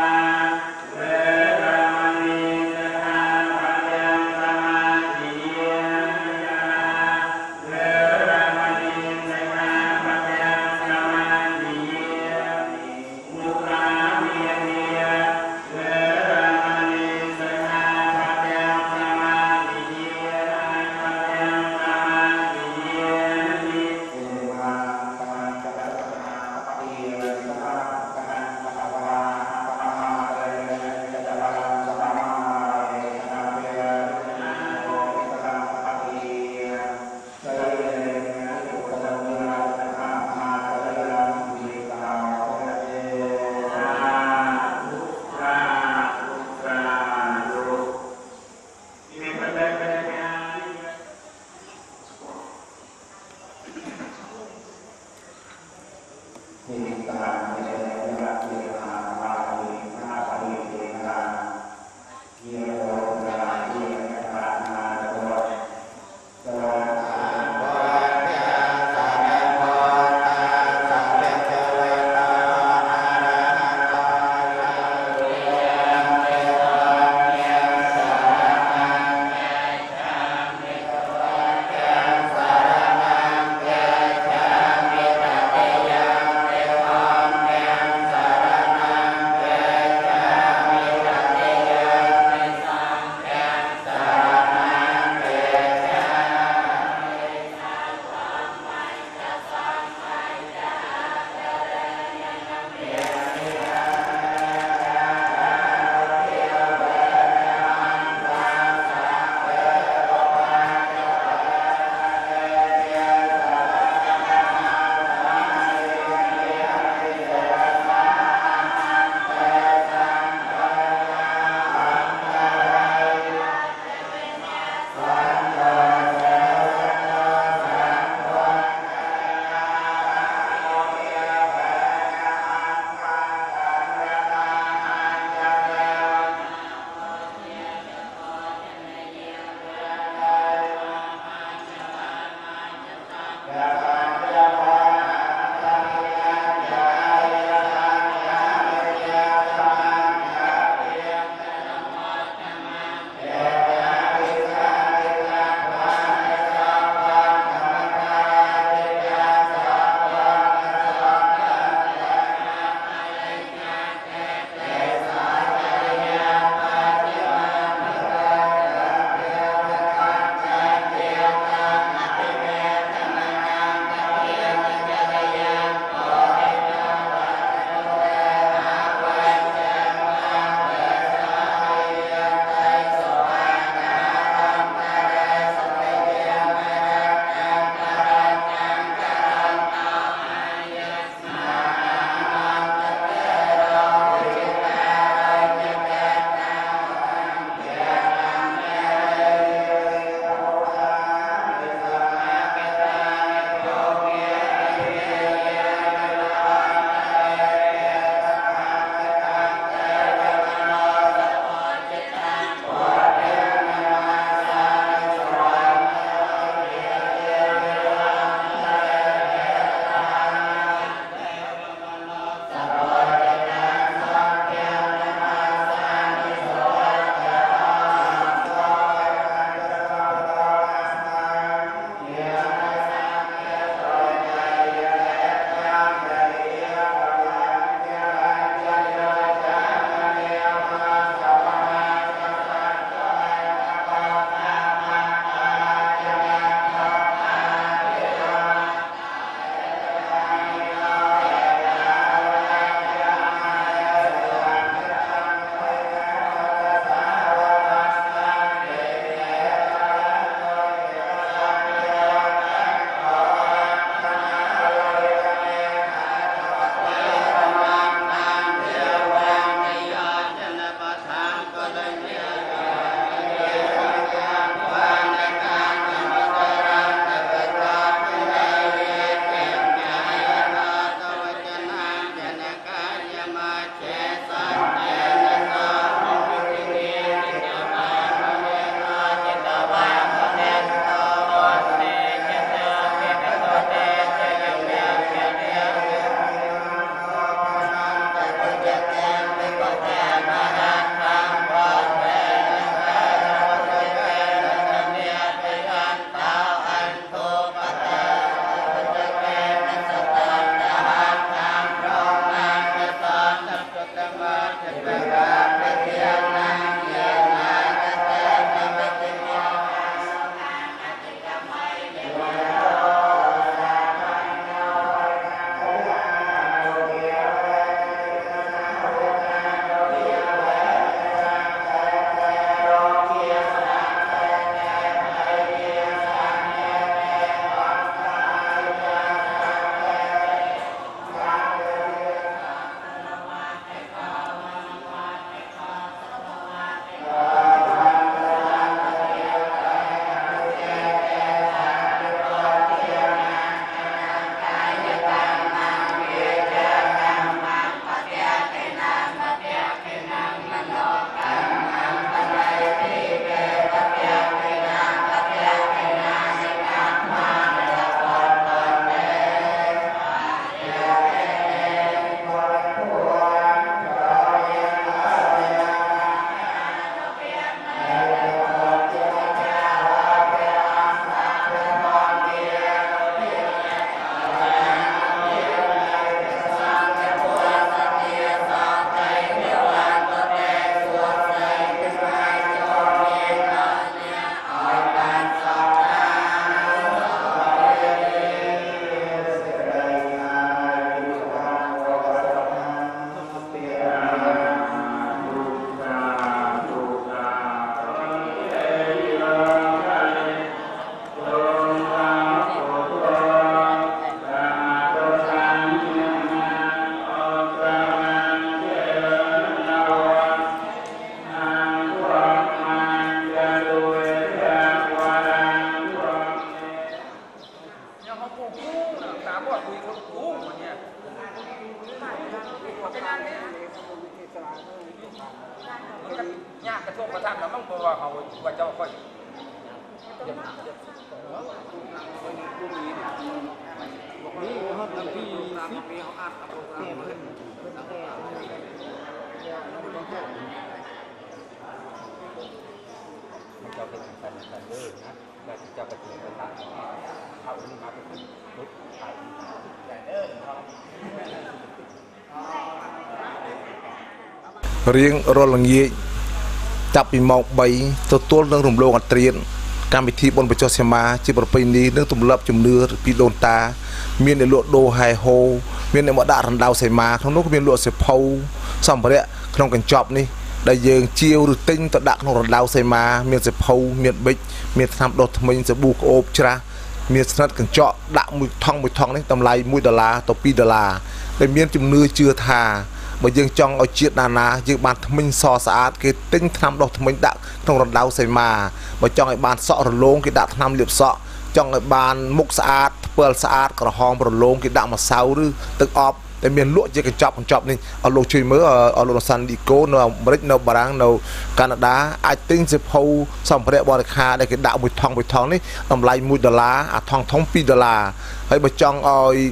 riêng rồi là nghề tập bị mọc bấy tôi tốt đang rùng lô ngặt tiền cam bị thi bồn bị cho xem mà chỉ một bên đi nước tụm lập chùm nưa bị đồn ta miền để lụa đồ hài hồ miền để mọi đạn rắn đào xem mà không lúc miền lụa sẽ phâu xong rồi đấy không cần chọc đi đại dương chiêu được tinh tọt đạn không rắn đào xem mà miền sẽ phâu miền bích miền tham đột mình sẽ buộc ốp ra miền sẽ cần chọn đạn mùi thong mùi thong đấy tầm lại mùi đà la tổ pi đà la để miền chùm nưa chưa thà bởi dương trong ở chiết đà na dương bàn mình so sạt cái tinh tham đột mình đạn không rắn đào xem mà bởi trong cái bàn sọ rồi lông cái đạn tham liệp sọ trong cái bàn mục sạt pearl sạt còn hòn rồi lông cái đạn mà sáu rư tức ọp để miền lụa chỉ cần chọc còn chọc đi ở lô chơi mới ở ở lô San Diego nó America nó Barang nó Canada I think the whole xong phải để bỏ ra để cái đạo mùi thong mùi thong đấy làm lại mùi đô la à thong thong pi đô la hay bởi trong oi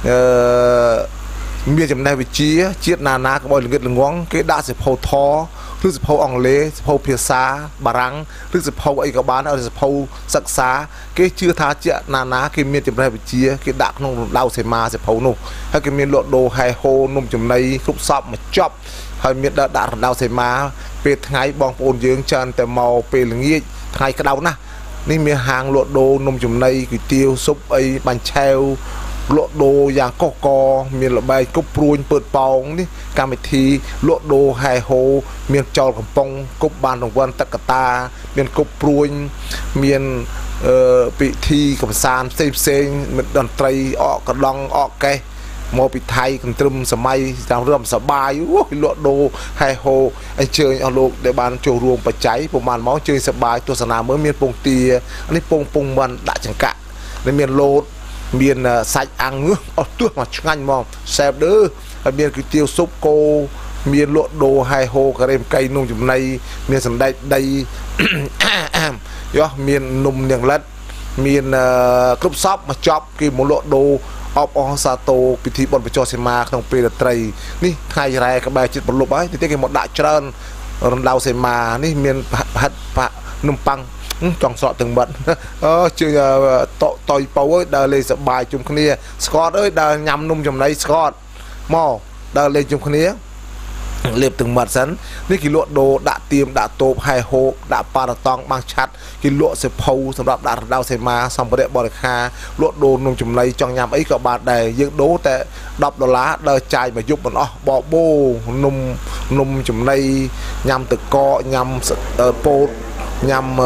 miền trong này vị trí chiết nà ná cái bòi lưng là ngón cái đá sẽ phô thó thứ sẽ phô ong lê phô phía xa Barang thứ sẽ phô ấy các bạn ở sẽ phô sắc xá cái chưa tha chiết nà ná cái miền trong này vị trí cái đá không đau sẽ mà sẽ phô nụ hay cái miền lộ đồ hay hô nôm trong này khúc sọp mà chop hay miền đá đá đau sẽ mà về ngày bong ôn dương chânแต่ màu về là nghe ngày cái đau nèนี่มีhàng lộ đồ nôm trong này cái tiêu súp ấy bánh treo lộ đồอย่างก็กอมีระบายกุบปรุนเปิดปองนี่การไปทีlộ đồไฮโฮมีจอลกับปองกุบบานของวันตะกตามีกุบปรุนมีปีทีกับซานเซฟเซงมีดนตรีออกกระดองออกแกมอปีไทยกันตรึมสมัยจางเริ่มสบายว้าlộ đồไฮโฮไอเชยเอาโลกในบ้านโจรวมปัจจัยประมาณม้อเชยสบายตัวสนามเมื่อมีปงเตียอันนี้ปงปงมันด่าจังกะในมีโลดmiền sạch ăn nước ở trước mà ngành mong xem đỡ ở miền cái tiêu súp cô miền lộ đồ hai hồ cái đêm cây nung chùm này miền sầm đây đây do miền nung nhàng lật miền cướp shop mà chop cái một lộ đồ ọp on sato bị thị bọn bị cho xem mà không bị tray ní hai ngày các bài chết một lục ấy thì cái một đại trơn rồi đào xem mà ní miền hạt hạt nung păng trong sọ từng bận ờ chưa tội tội bầu ấy đờ lên sợ bài chung kia Scott ơi đờ nhằm nung trong đấy Scott mò đờ lên chung kia liệp từng mặt sẵn ní cái lụa đồ đã tiêm đã tốp hai hộp đã pa tong bằng chặt cái lụa sẽ phâu sầm đạp đã đau sẽ mà xong bữa đấy bỏ được ha lụa đồ nông chùm lấy trong nhám ấy các bạn đầy dương đố tại đập đồ lá đờ chai mà giúp mình ó bỏ bô nông nông chùm lấy nhằm từ co nhằm po nhằm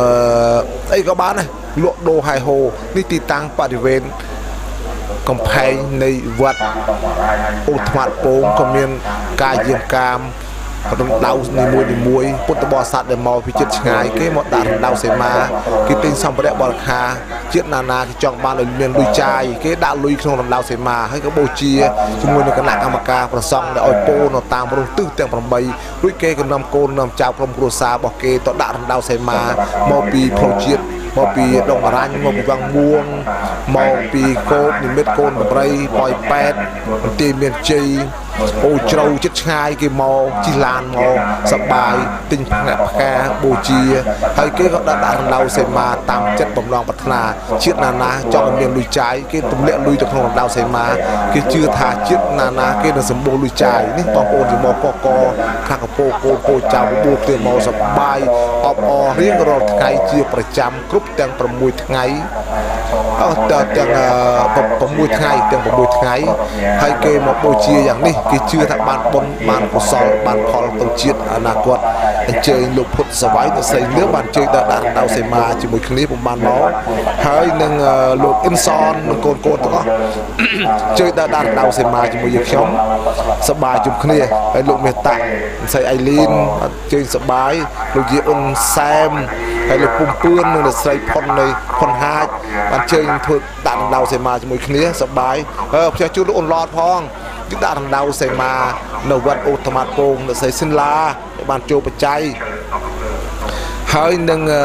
ấy các bạn này lụa đồ hai hồ ní tì tăng pa đi venកំផែងនៃវត្តឧថ្មាតពងក៏មានការយាមកាមរំដៅនីមួយនីមួយពុទ្ធបរិស័ទដែលមកពីចិត្តឆ្ងាយគេមកដាក់រំដៅសេមាគេទិញសម្ភារៈបរិក្ខារជាតិណានាគេចង់បានឲ្យមានលុយចាយគេដាក់លុយក្នុងរំដៅសេមាហើយក៏បូជាជាមួយនឹងគណៈកម្មការប្រសង់ដែលឲ្យពោនៅតាមរស់ទិសទាំងប្រាំបីរួចគេក៏នាំកូននាំចៅក្រុមគ្រួសាររបស់គេទៅដាក់រំដៅសេមាមកពីផ្លូវជាតិមកពីដងបារាញ់មកពីវាំងមួងមកពីកោបនិមិត្តកូនបរិយប៉ោយប៉ែតមន្ទីរមានជ័យអូជ្រៅចិត្តឆ្ងាយគេមកជិះឡានមកសបាយទិញផ្នែកផ្កាបូជាហើយគេក៏ដាក់ដាក់រំដៅសេមាតាមចិត្តបំណងប្រាថ្នាជាតិណានាចង់មានលុយចាយគេទម្លាក់លុយទៅក្នុងរំដៅសេមាគេជឿថាជាតិណានាគេនឹងសម្បូរលុយចាយនេះបងប្អូនទីមកកកខាកពោកូនពោចៅបួគ្នាមកសបាយអបអររៀងរាល់ថ្ងៃជាប្រចាំគ្រប់ទាំងប្រាំមួយថ្ងៃអត់ទាំងប្រាំមួយថ្ងៃទាំងប្រាំមួយថ្ងៃហើយគេមកបូជាយ៉ាងនេះគេជឿថាបានបុណ្យបានកុសលបានផលទៅជាតិអនាគតអញ្ជើញលោកពុទ្ធសវាយទៅស្រីលឿបានជើញដល់ដាក់ដៅសេមាជាមួយគ្នាពុំបានមកហើយនឹងលោកអ៊ិនសននិងកូនកូនទាំងអស់ជើញដល់ដាក់ដៅសេមាជាមួយយើងខ្ញុំសប្បាយជុំគ្នាហើយលោកមេតាស្រីអៃលីនជើញសប្បាយលោកយាអ៊ុនសែមហើយលោកពុំពឿននិងស្រីផុននៃផុនហាចបានជើញធ្វើដាក់ដៅសេមាជាមួយគ្នាសប្បាយអឺផ្ទះជួលលោកអ៊ុនឡតផងគឺដាក់រំដៅសេមានៅវត្តអូថ្មាតពងនៅស្រីសិនឡាបានចូលបច្ច័យហើយនឹងអឺ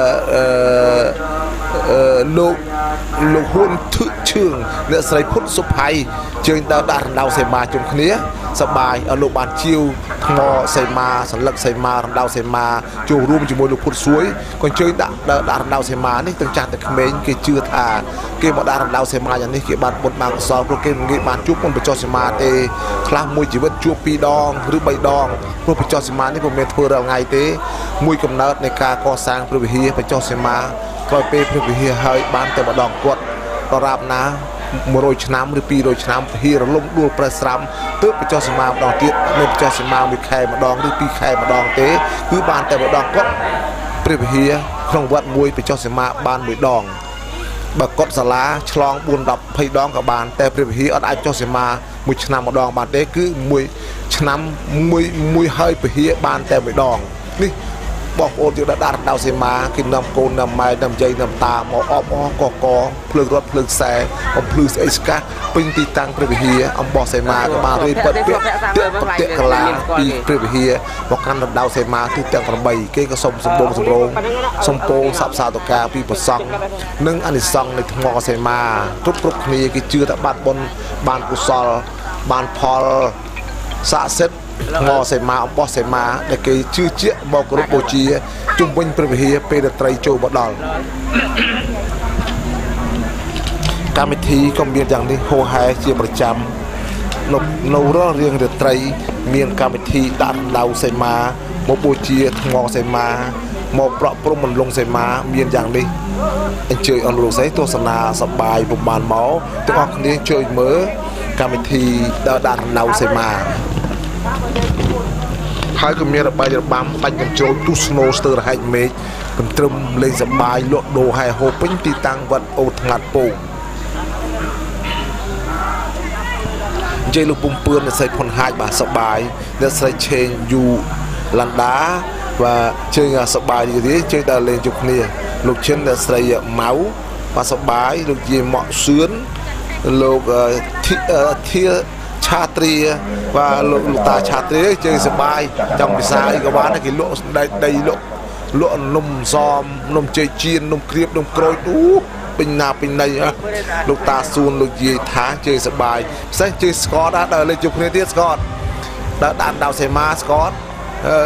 អឺលោកលោកហ៊ុនធឹកឈឿងអ្នកស្រីពុទ្ធសុភ័យជើញដើរដាក់រំដៅសេមាជុំគ្នាសប្បាយឲ្យលោកបានជាវថ្មសេមាសន្លឹកសេមារំដៅសេមាចូលរួមជាមួយលោកពុទ្ធសួយក៏ជើញដាក់ដាក់រំដៅសេមានេះទាំងចាស់ទាំងក្មេងគេជឿថាគេមកដាក់រំដៅសេមាយ៉ាងនេះគេបានបុណ្យបានកុសលព្រោះគេមិនងាយបានជួបមុនបញ្ចុះសេមាទេខ្លះមួយជីវិតជួបពីរដងឬបីដងព្រោះបញ្ចុះសេមានេះពុំមែនធ្វើរាល់ថ្ងៃទេមួយកំណើតនៃការកសាងព្រះវិហារបញ្ចុះសេមាក្រោយពេលព្រះវិហារហើយបានតែម្ដងគាត់ដរាបណា100ឆ្នាំឬ200ឆ្នាំវិហាររលំដួលប្រេះស្រាំទើបបញ្ចុះសេមាម្ដងទៀតមានបញ្ចុះសេមាមួយខែម្ដងឬពីរខែម្ដងទេគឺបានតែម្ដងគាត់ព្រះវិហារក្នុងវត្តមួយបញ្ចុះសេមាបានមួយដងបើកត់សាលាឆ្លង4 10 20ដងក៏បានតែព្រះវិហារអត់អាចចុះសេមាមួយឆ្នាំម្ដងបានទេគឺមួយឆ្នាំមួយមួយហើយវិហារបានតែមួយដងនេះបងប្អូនយើងដាក់រំដៅសេមាគេនាំកូននាំម៉ែនាំយាយនាំតាមកអបអរកកភ្លើងរត់ភ្លើងខ្សែបំភ្លឺស្អីស្កាពេញទីតាំងព្រះវិហារអំបោះសេមាក៏បានរៀបបတ်ពាក្យទាក់ប្រតិកលាពីព្រះវិហារមកកាន់រំដៅសេមាទីទាំងប្រាំបីគេក៏សុំសម្បូរសម្រងសំពោងស័ព្ទសាតុការពីប្រសង់និងអានិសង្ឃនៃថ្មសេមាគ្រប់គ្រប់គ្នាគេជឿថាបានបុណ្យបានកុសលបានផលស័ក្តិសិទ្ធិថ្មសេមាអំបោះសេមាដែលគេជឿជាក់មកគោរពបូជាជុំវិញព្រះវិហារពេលរាត្រីចូលមកដល់កម្មវិធីក៏មានយ៉ាងនេះហូហែជាប្រចាំនៅនៅរាល់រៀងរាត្រីមានកម្មវិធីដាក់ដៅសេមាមកបូជាថ្មសេមាមកប្រក់ព្រំមន្លងសេមាមានយ៉ាងនេះអញ្ជើញអនុលោកស្រីទស្សនាសប្បាយពុំបានមកទាំងអស់គ្នាជួយមើលកម្មវិធីដាក់ដៅសេមាហើយក៏មានរបាយរបាំបាច់កញ្ជ្រោលទូស្នូស្ទើររហែកមេឃកន្ទ្រឹមលេងសប្បាយលក់ដូរហែហូបពេញទីតាំងវត្តអូថ្ងាត់ពងជ័យលោកពុំពឿនអ្នកស្រីផុនហាចបាទសប្បាយអ្នកស្រីឆេងយូឡាន់ដាបាទជើងសប្បាយរីករាយជើងដើរលេងជួបគ្នាលោកឈិនអ្នកស្រីម៉ៅបាទសប្បាយលោកយាយម៉ាក់សឿនលោកធាឆាត្រាបាទលោកលោកតាឆាត្រាជើងសបាយចង់ពិសាអីក៏បានគេលក់ដីដីលក់លក់នំសមនំជ័យជៀននំក្រៀបនំក្រូចអូពេញណាពេញណីលោកតាសួនលោកយាយថាជើងសបាយផ្សេងជើងស្កតដើរលេងជួបគ្នាទៀតស្កតដើរដាក់ដៅសេមាស្កតអឺ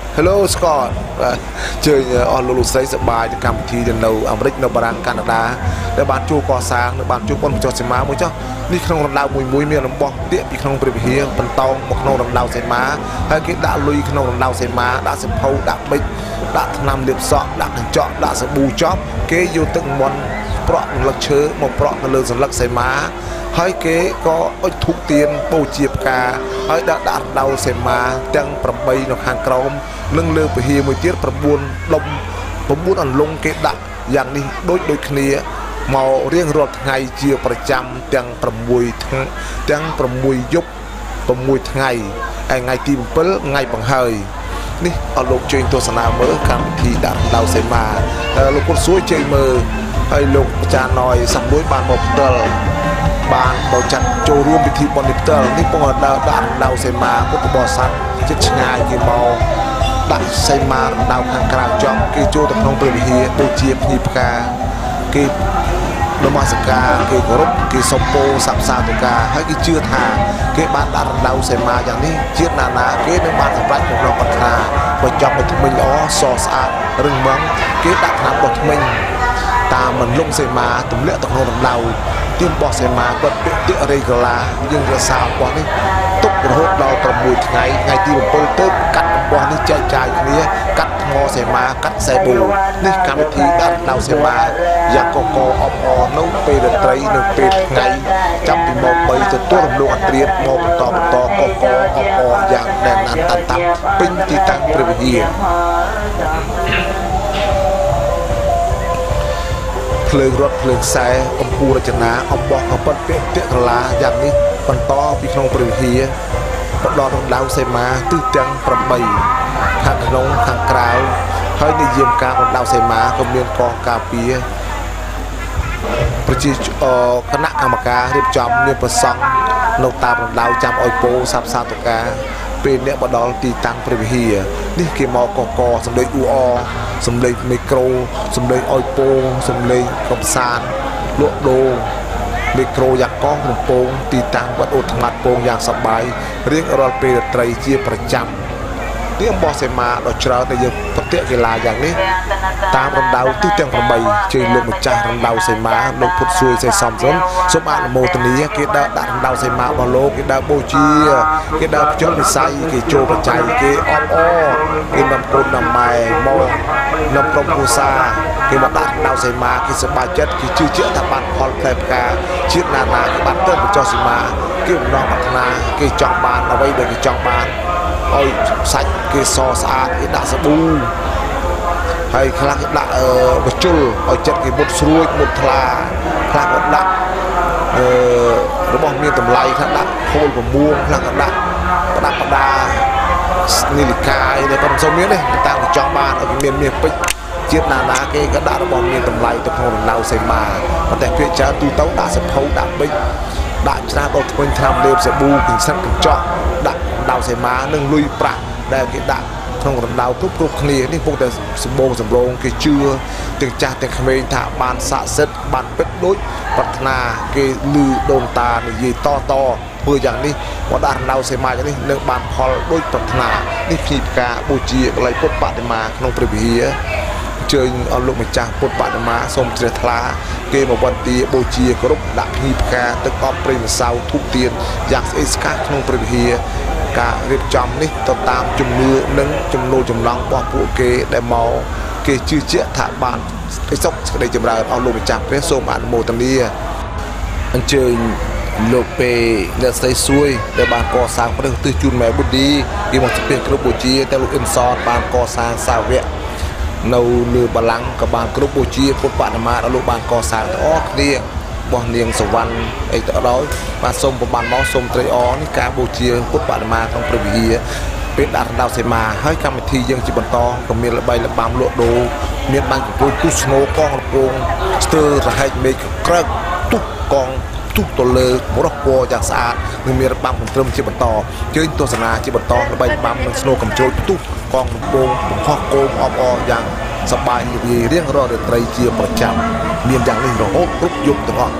Hello Scott ជើញអស់លោកលោកស្រីសប្បាយទៅកម្មវិធីទៅនៅអាមេរិកនៅបារាំងកាណាដាដែលបានជួបកសាងនៅបានជួបប៉ុនចុះសីមាមួយចុះនេះក្នុងរំដៅមួយមួយមានអំបោះទាកពីក្នុងព្រះវិហារបន្តោងមកក្នុងរំដៅសីមាហើយគេដាក់លុយក្នុងរំដៅសីមាដាក់សិភៅដាក់ប៊ិចដាក់ថ្នាំលាបសក់ដាក់កញ្ចក់ដាក់សាប៊ូចប់គេយកទឹកមន្តប្រក់រលឹកឈើមកប្រក់នៅលើសន្លឹកសីមាហើយគេក៏អុជធូបទៀនបូជាផ្កាហើយដាក់ដាក់ដៅសីមាទាំងប្រាំបីនៅខាងក្រោមនិងលើពហិមួយទៀតប្រាំបួនដុំប្រាំបួនអន្លង់គេដាក់យ៉ាងនេះដូចដូចគ្នាមករៀងរាល់ថ្ងៃជាប្រចាំទាំងប្រាំមួយថ្ងៃទាំងប្រាំមួយយប់ប្រាំមួយថ្ងៃហើយថ្ងៃទី7ថ្ងៃបង្ហើយនេះអរលោកជើញទស្សនាមើលកម្មវិធីដាក់ដៅសីមាលោកគាត់សួយជើញមើលហើយលោកអាចារ្យណយសំមួយបានមកផ្ទាល់បានមកចាត់ចូលរួមពិធីបុណ្យនេះផ្ទាល់នេះពងដើរដាក់ដៅសីមាពុទ្ធបរិស័ទជិតឆ្ងាយគេមកដាក់សីមាដៅខាងក្រៅចំគេចូលទៅក្នុងព្រះវិហារបូជាភ្ញីផ្កាគេនមស្ការគេគោរពគេសុំពោសាប់សាតុការហើយគេជឿថាគេបានដាក់ដៅសីមាយ៉ាងនេះជាតិណានាគេនឹងបានសម្រេចក្នុងប្រាថ្នាបើចង់ឲ្យថ្មិញល្អសស្អាតរឹងមាំគេដាក់ថ្នាំបោះថ្មិញតាមមិនលងសីមាទម្លាក់ទៅក្នុងរំដៅទៀមបោះសីមាគាត់ពាក់ទាក់រេកឡាយើងរសាអំបោះនេះទុករហូតដល់ប្រាំមួយថ្ងៃថ្ងៃទី7ទៅកាត់អំបោះនេះចែកចាយគ្នាកាត់ថ្មសីមាកាត់ខ្សែបូនេះកម្មវិធីដាក់ដៅសីមាយ៉ាងកកអបអរនៅពេលរាត្រីនៅពេលថ្ងៃចាប់ពីម៉ោងបីទទួលរំលងអត្រាមកបន្តបន្តកកអបអរយ៉ាងណែនណាន់តាន់តាប់ពេញទីតាំងព្រះវិហារភ្លើងរត់ភ្លើងខ្សែអំពូររចនាអំបោះកប៉ុតពាក់ទាក់ក្រឡាយ៉ាងនេះបន្តពីក្នុងព្រះវិហារបដរំដៅសីមាទិសទាំងប្រាំបីខាងក្នុងខាងក្រៅហើយនិយាមការរំដៅសីមាក៏មានកងការពារប្រជាគណៈកម្មការរៀបចំមានប្រសង់នៅតាមរំដៅចាំអុយពោសាប់សាតុការពេលអ្នកបដល់ទីតាំងព្រះវិហារនេះគេមកកកសម្លេងអ៊ូអសម្លេងមីក្រូសម្លេងអុយពោសម្លេងកំសាន្តលក់ដូរមីក្រូយ៉ាងកងរំពងទីតាំងវត្តអូថ្មាត់ពងយ៉ាងសប្បាយរៀងរាល់ពេលរាត្រីជាប្រចាំនេះអំបោះសីមាដ៏ច្រើនដែលយើងប្រតិកីឡាយ៉ាងនេះតាមរំដៅទិសទាំងប្រាំបីជើងលោកម្ចាស់រំដៅសីមាលោកពុទ្ធសួយសេសំសុនសូមអនុមោទនាគេដើរដាក់រំដៅសីមារបស់លោកគេដើរបូជាគេដើរភ្ជាប់វិស័យគេចូលបច្ច័យគេអបអរគេនាំកូននាំម៉ែមកនាំក្រុមគ្រួសារគេមកដាក់រំដៅសីមាគេសប្បាយចិត្តគេជឿជាក់ថាបានផលផ្លែផ្កាជាតិណានាគេបានទៅបញ្ចុះសីមាគេបំណងប្រាថ្នាគេចង់បានអ្វីដែលគេចង់បានឲ្យសាច់គេសស្អាតគេដាក់សាប៊ូហើយខ្លះគេដាក់បជុលឲ្យចិត្តគេមុតស្រួចមុតថ្លាខ្លះក៏ដាក់អឺរបស់មានតម្លៃខ្លះដាក់ខូលប្រមួងខ្លះក៏ដាក់ប្រដាប់ប្រដានីលិកាយដែលប៉ុន្តែមាននេះតាំងចង់បានឲ្យមានមាសពេជ្រជាតិណានាគេក៏ដាក់របស់មានតម្លៃទៅក្នុងរំដៅសីមាប៉ុន្តែភាគច្រើនទូទៅដាក់សិភៅដាក់ប៊ិចដាក់ច្រាសដល់ថ្មិញថ្នាំលេបសាប៊ូគិញសិនកញ្ចក់ដាក់ដៅសីមានិងលុយប្រាក់ដែលគេដាក់ក្នុងរំដៅគ្រប់គ្រប់គ្នានេះពុកតែសម្បូរសម្រងគេជឿទាំងចាស់ទាំងក្មេងថាបានស័ក្តិសិទ្ធិបានពិតដូចប្រាថ្នាគេលឺដូនតានិយាយតតធ្វើយ៉ាងនេះមកដាក់រំដៅសីមាយ៉ាងនេះនឹងបានផលដូចប្រាថ្នានេះភ្ញីផ្កាបូជាកន្លែងពុទ្ធបដិមាក្នុងព្រះវិហារជើញអស់លោកម្ចាស់ពុទ្ធបដិមាសូមជ្រះថ្លាគេមកវត្តទីបូជាគោរពដាក់ភ្ញីផ្កាទឹកអប់ព្រៃម្សៅធូបទៀនយ៉ាងស្អិតស្កះក្នុងព្រះវិហារការរៀបចំនេះទៅតាមជំនឿនិងចំណូលចំណង់របស់ពួកគេដែលមកគេជឿជាក់ថាបានសេចក្តីសុខសេចក្តីចម្រើនអស់លោកម្ចាស់ព្រះសូមអនុមោទនាអញ្ជើញលោកពេអ្នកស្រីសួយដែលបានកសាងព្រះទិសជូនម៉ែបុឌីគេមកស្ពះគ្រប់បូជាតែលោកអ៊ិនសនបានកសាងសាវកនៅលើបល្ល័ង្កក៏បានគ្រប់បូជាពុទ្ធបដិមាដល់លោកបានកសាងទាំងអស់គ្នារបស់នាងសវណ្ណអីទៅដល់បាទសូមប្របានមកសូមត្រេកអរនេះការបូជាពុទ្ធបដិមាក្នុងព្រះវិហារពេលដាក់រំដៅសីមាហើយកម្មវិធីយើងជាបន្តក៏មានល្បីល្បាំលក់ដូរមានបាញ់កំពូលទុះស្នូកងរពងស្ទើររហែកមេឃក្រើកទុះកងទុះទៅលើបរោះពណ៌យ៉ាងស្អាតនិងមានរបាំកន្ទ្រឹមជាបន្តជើញទស្សនាជាបន្តល្បីល្បាំនឹងស្នូកំជ្រោចទុះកងរពងបង្ហោះគោមអបអរយ៉ាងសប្បាយរីករាយរៀងរាល់រាត្រីជាប្រចាំមានយ៉ាងនេះរហូតគ្រប់យប់ទាំងអស់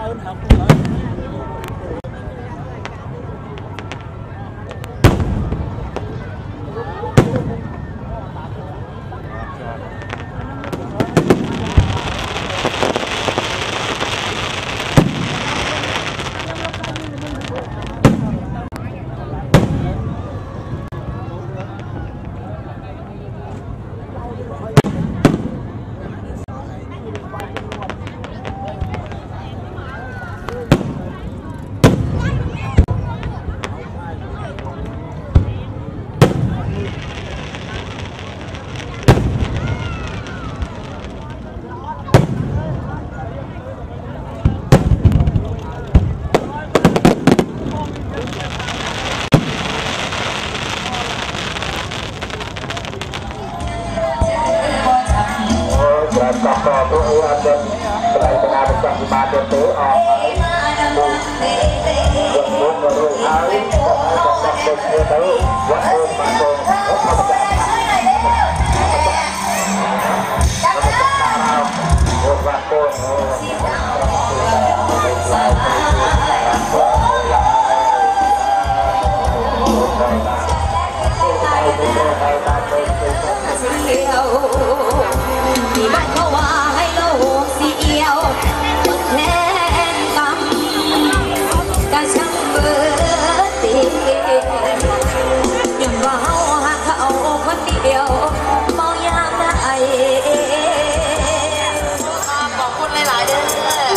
ขอบคุณหลายๆเด้อ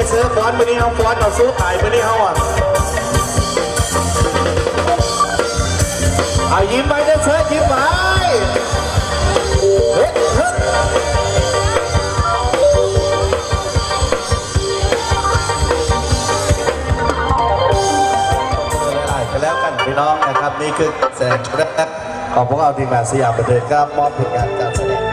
เสือฟอนมือนี้เขาฟอนเราสู้ตายมือนี้เขาอ่ะเอายิ้มไปนะเสือยิ้มไปเฮ้ยเฮ้ยกันแล้วกันพี่น้องนะครับนี่คือแสดงแรกของพวกเราทีมงานสยามบันเทิงครับมอบผลงานการแสดง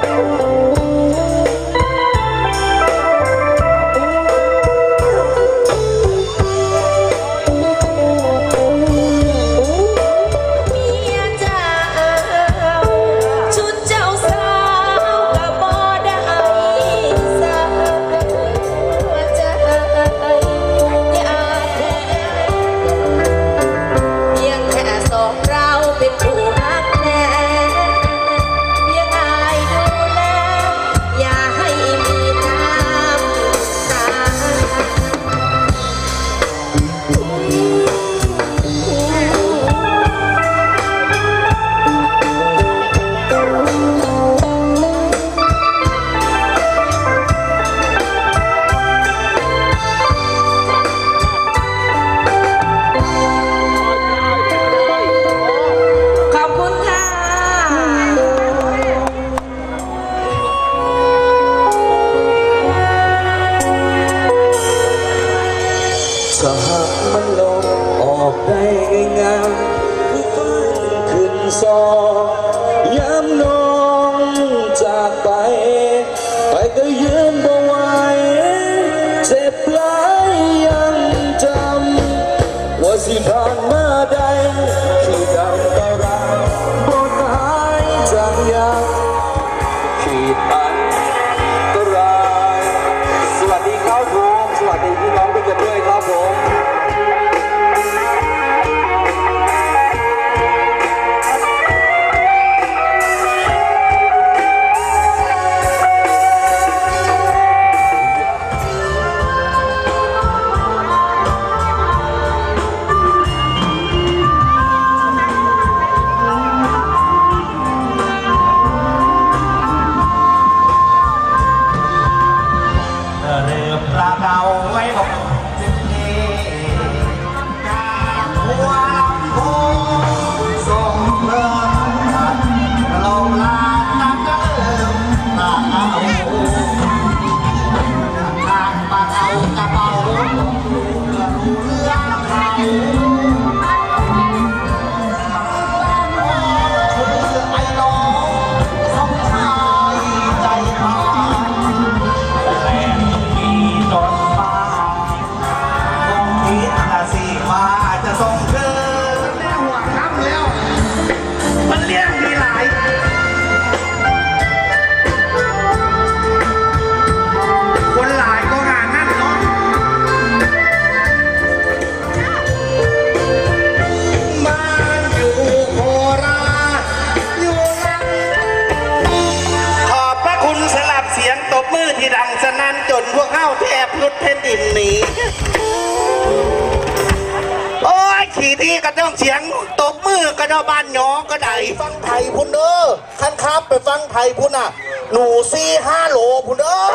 หนูซี่ห้าโลพุ่นเด้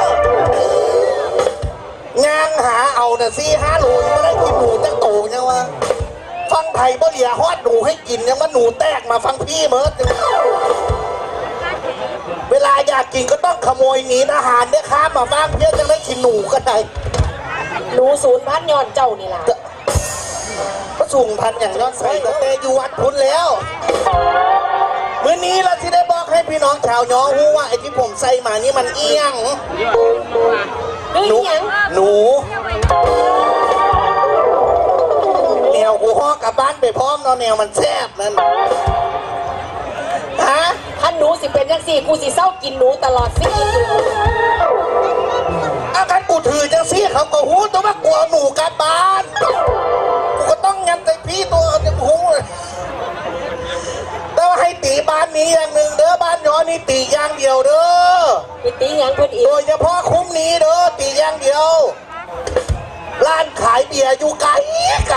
องานหาเอาน่ะซี่ห้าโลยังไม่ได้กินหนูจังโตยังวะฟังไทยบ่เหลียฮอดหนูให้กินยังว่าหนูแตกมาฟังพี่เมิร์ดเวลาอยากกินก็ต้องขโมยหนีทหารเนี่ยข้ามมาบ้างเพื่อจะได้กินหนูก็ได้หนูศูนย์พันยอดเจ้านี่ล่ะก็สูงพันอย่างยอดใส่ก็เตยอยู่วัดพุ่นแล้วมื้อนี้เราที่ได้บอกให้พี่น้องชาวย้อรู้ว่าไอ้ที่ผมใส่มานี่มันเอี้ยงหนูหนูแนวกูห่อกลับบ้านไปพร้อมเนาะแนวมันแซ่บนั่นฮะถ้าหนูสิเป็นจังสี่กูสิเศร้ากินหนูตลอดสิอาการกูถือจังสี่เขาก็หูแต่ว่ากลัวหนูกลับบ้านกูก็ต้องยันใจพี่ตัวจะหูแต่ว่าให้ตีบ้านนี้อย่างหนึ่งเด้อบ้านย้อนนี่ตีอย่างเดียวเด้อตีอย่างคนอีกโดยเฉพาะคุ้มนี้เด้อตีอย่างเดียวร้านขายเบียร์อยู่ไกลไกล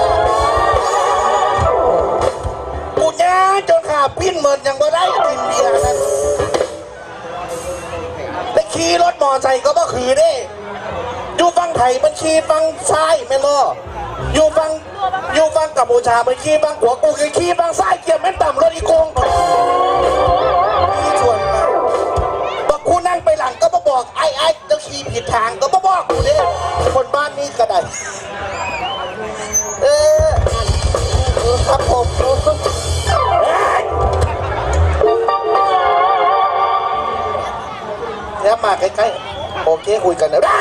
กูย่าจนขาปิ้นเหมือนยังไม่ได้กินเบียร์นั่นได้ขี่รถมอไซค์ก็บ่คือได้ดูฟังไทยมันขี่ฟังซ้ายแม่นบ่อยู่ฟังอยู่ฟังกัมพูชามันขี่ฟังขวากูคือขี่ฟังซ้ายเกี่ยวแม่นต่ำรถอีโกงชวนมาบอกกูนั่งไปหลังก็มาบอกไอ้ไอ้จะขี่ผิดทางก็มาบอกกูเนี่ยคนบ้านนี้ก็ได้เออครับผมแล้วมาใกล้ๆโอเคคุยกันนะ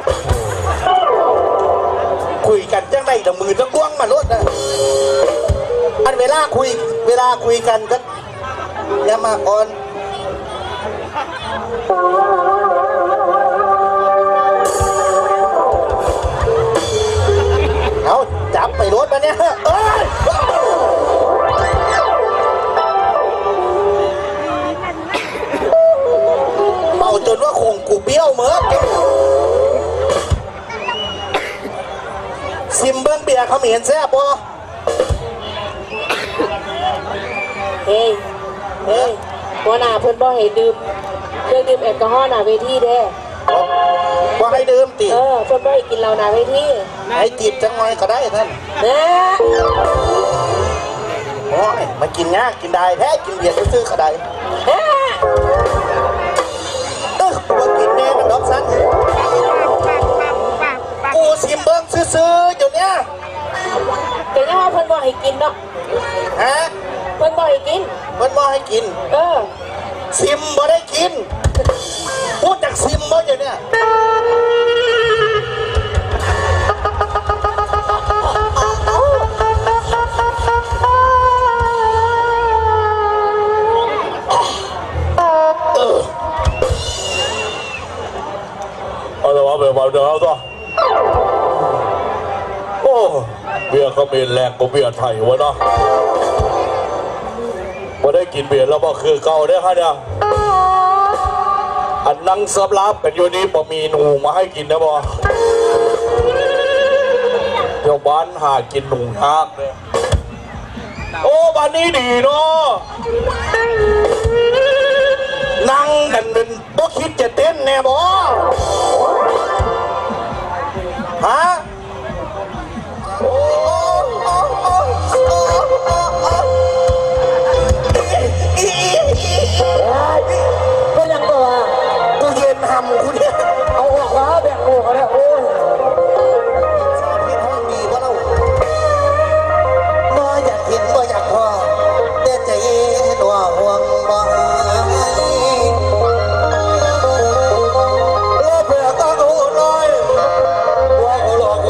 คุยกันจังได้แต่มือจะกว้างมาลดนะอันเวลาคุยเวลาคุยกันก็อย่ามาก่อนเอาจับไปรถมาเนี่ยเอ้ยเมาจนว่าคงกูเบี้ยวเหมือนซิมเบิ้งเบียร์เขาเห็นแซ่บบ่เฮ้ยเฮ้ยหัวหน้าเพิ่นบ่ให้ดื่มเครื่องดื่มแอลกอฮอล์หน้าเวทีเด้บ่ให้ดื่มติเออเพิ่นบ่ให้กินเหล้าหน้าเวทีให้จีบจังหน่อยก็ได้ท่านแหน่โอ้ยมันกินง่ายกินได้แท้กินเบียร์ซื้อๆก็ได้แหน่เออบ่กินแน่มันดอกสันกูซิมเบิ้งซื้อๆอยู่เนี้ยแต่ยังว่าเพิ่นบ่ให้กินเนาะฮะเพิ่นบ่ให้กินเพิ่นบ่ให้กินเออซิมบ่ได้กินพูดจากซิมบ่อยู่เนี่ยเอาละวะเบียร์มาเดี๋ยวเอาต่อโอ้เบียร์เขาเป็นแรงกว่าเบียร์ไทยวะเนาะพอได้กินเบียร์แล้วก็คือเก่าได้ค่ะเนี่ยอันนั่งซับลับกันอยู่นี้พอมีหนูมาให้กินนะบอเดี๋ยวบ้านหากินหนูทักเลยโอ้บ้านนี้ดีเนาะนั่งกันเป็นบ่คิดจะเต้นแน่บ่ฮะโอ้โอ้โอ้โอ้โอ้ก็ยังบ่ว่ากูเย็นหำกูเนี่ยเอาออกว่าแบ่งออกแล้วโอ้ยสาวที่ท้องดีบ่เล่าบ่อยากเห็นบ่อยากพอแต่ใจตัวห่วงบ่โอ้เพื่อก็รู้น้อยว่าเขาหลอก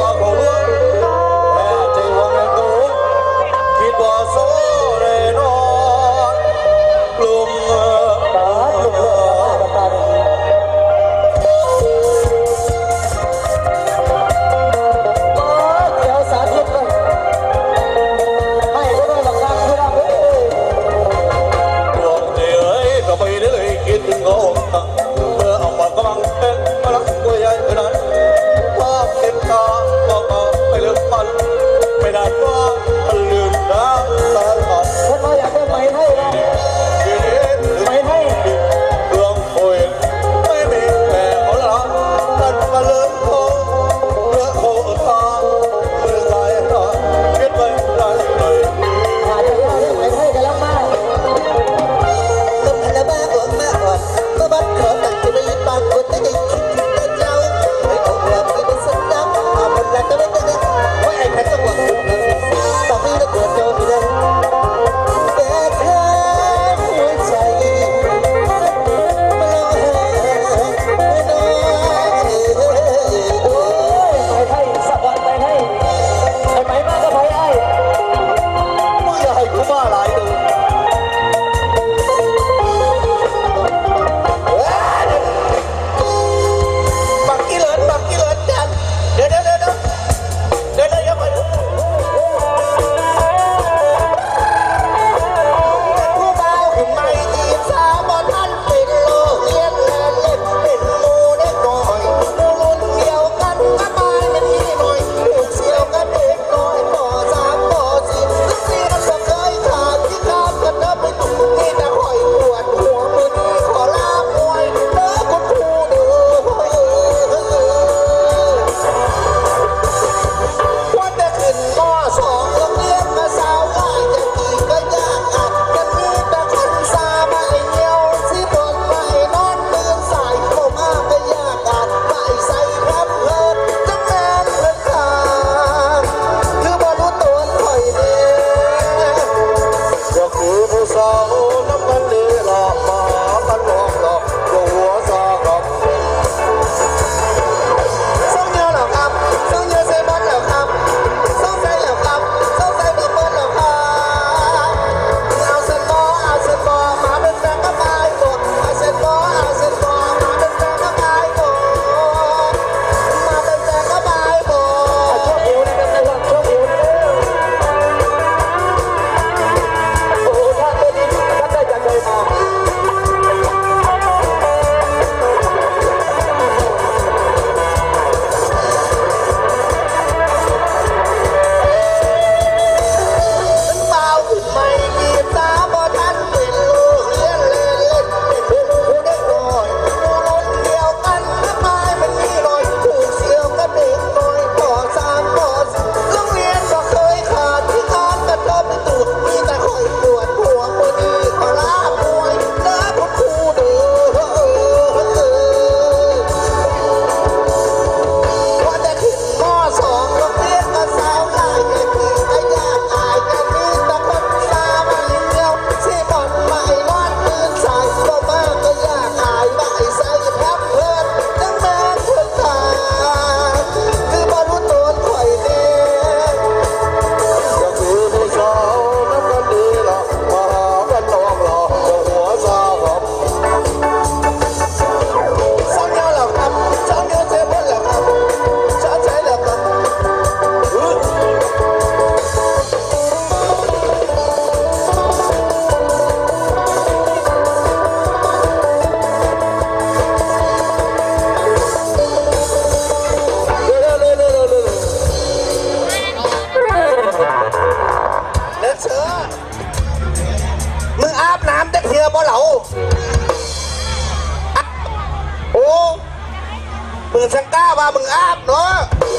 มึงช่างกล้าว่ามึงอาบเนาะ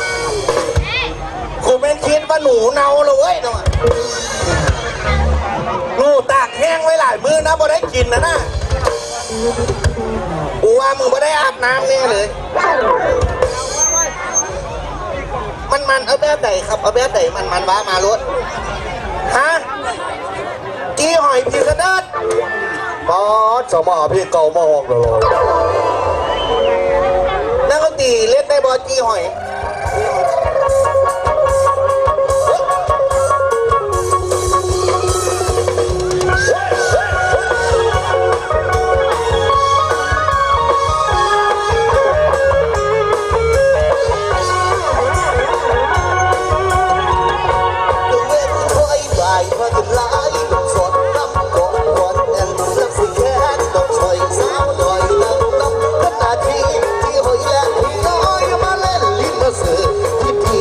กูเป็นคิดว่าหนูเนาเลยเว้ยเนาะหนูตากแห้งไว้หลายมือนะบ่ได้กินนะนะกูว่ามึงบ่ได้อาบน้ำเนี่ยเลยมันมันเอาแบบไหนครับเอาแบบไหนมันมันว้ามารถฮะกีหอยพีกระเดิดบอสสมาพี่เก่ามองเลยนักดนตรีเล่นได้บอสกีหอยที่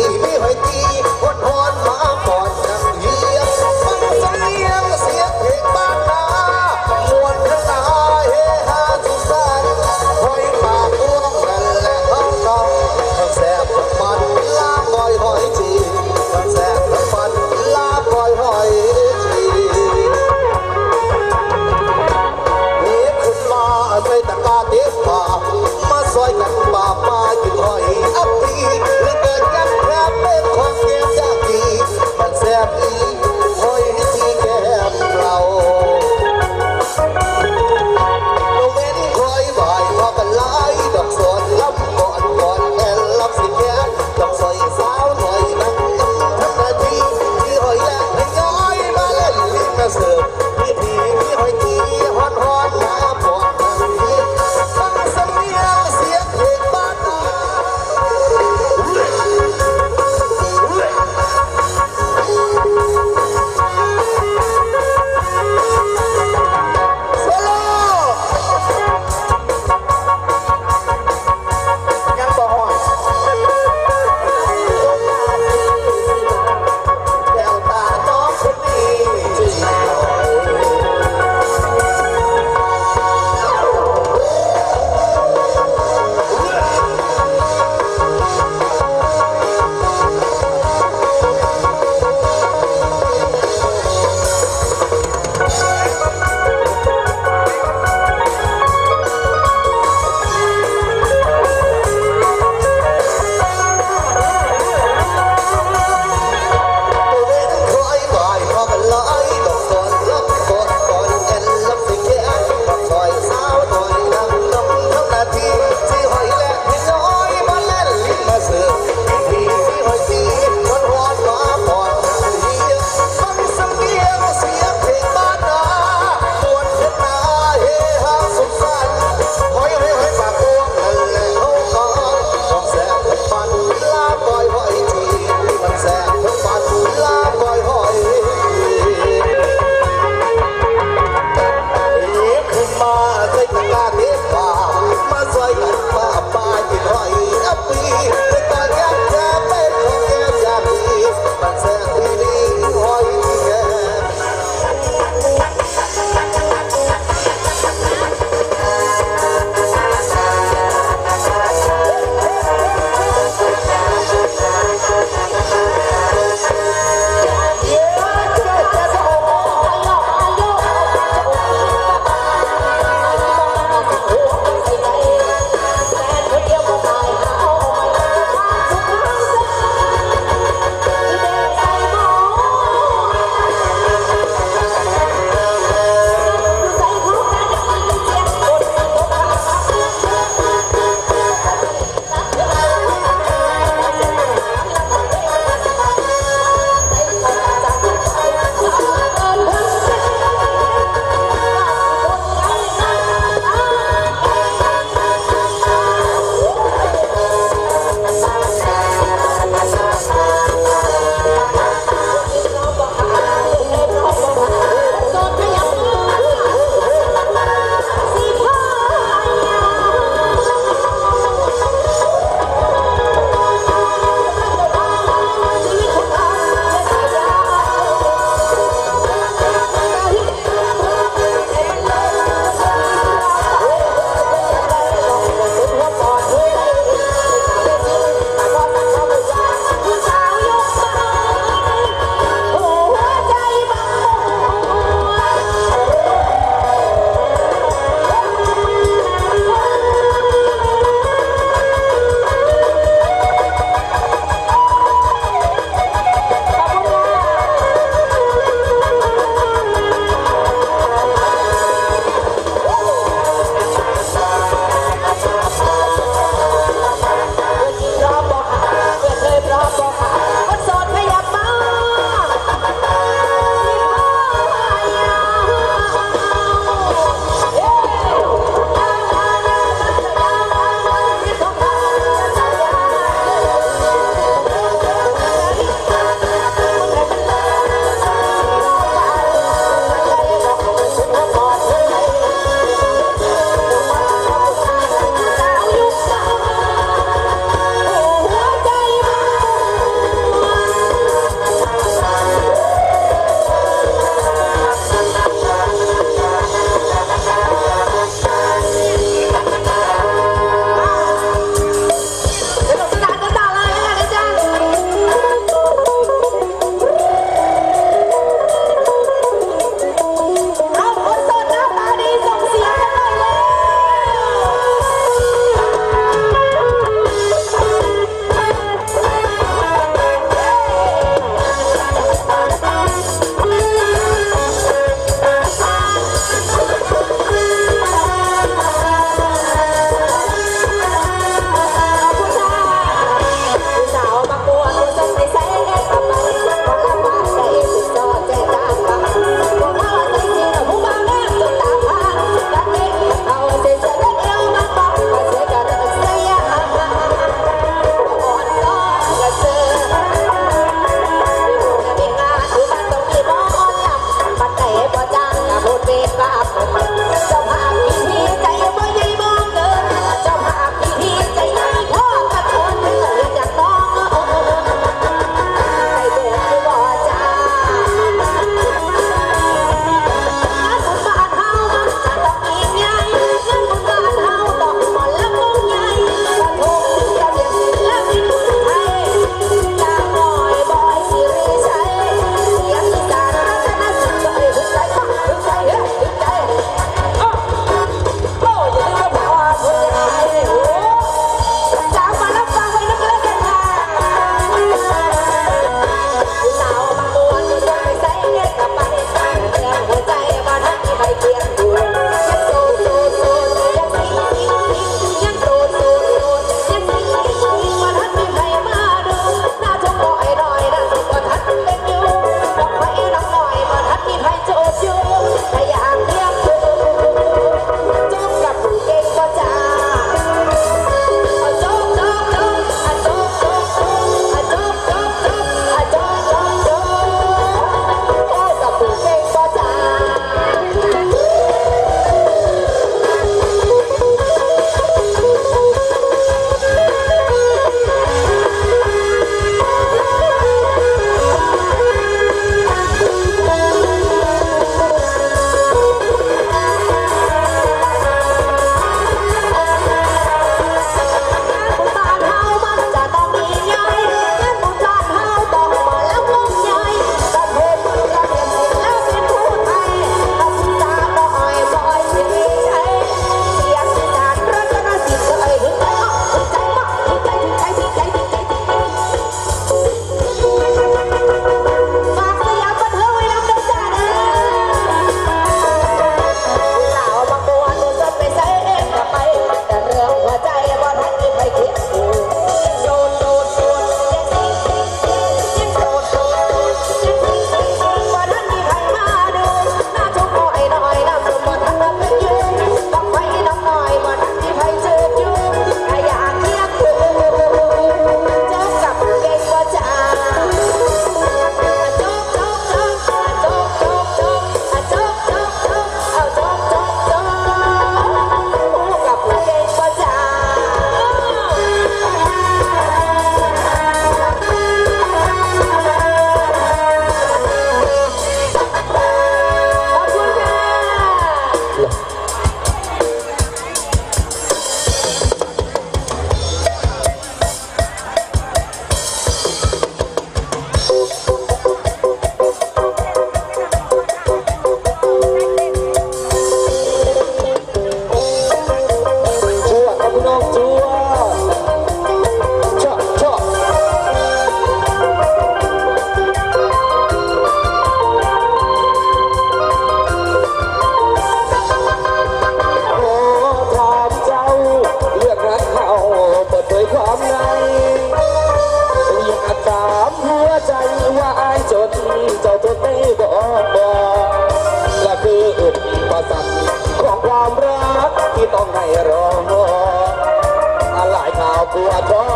ต้องให้รออะไรข่าวกลัวท้อ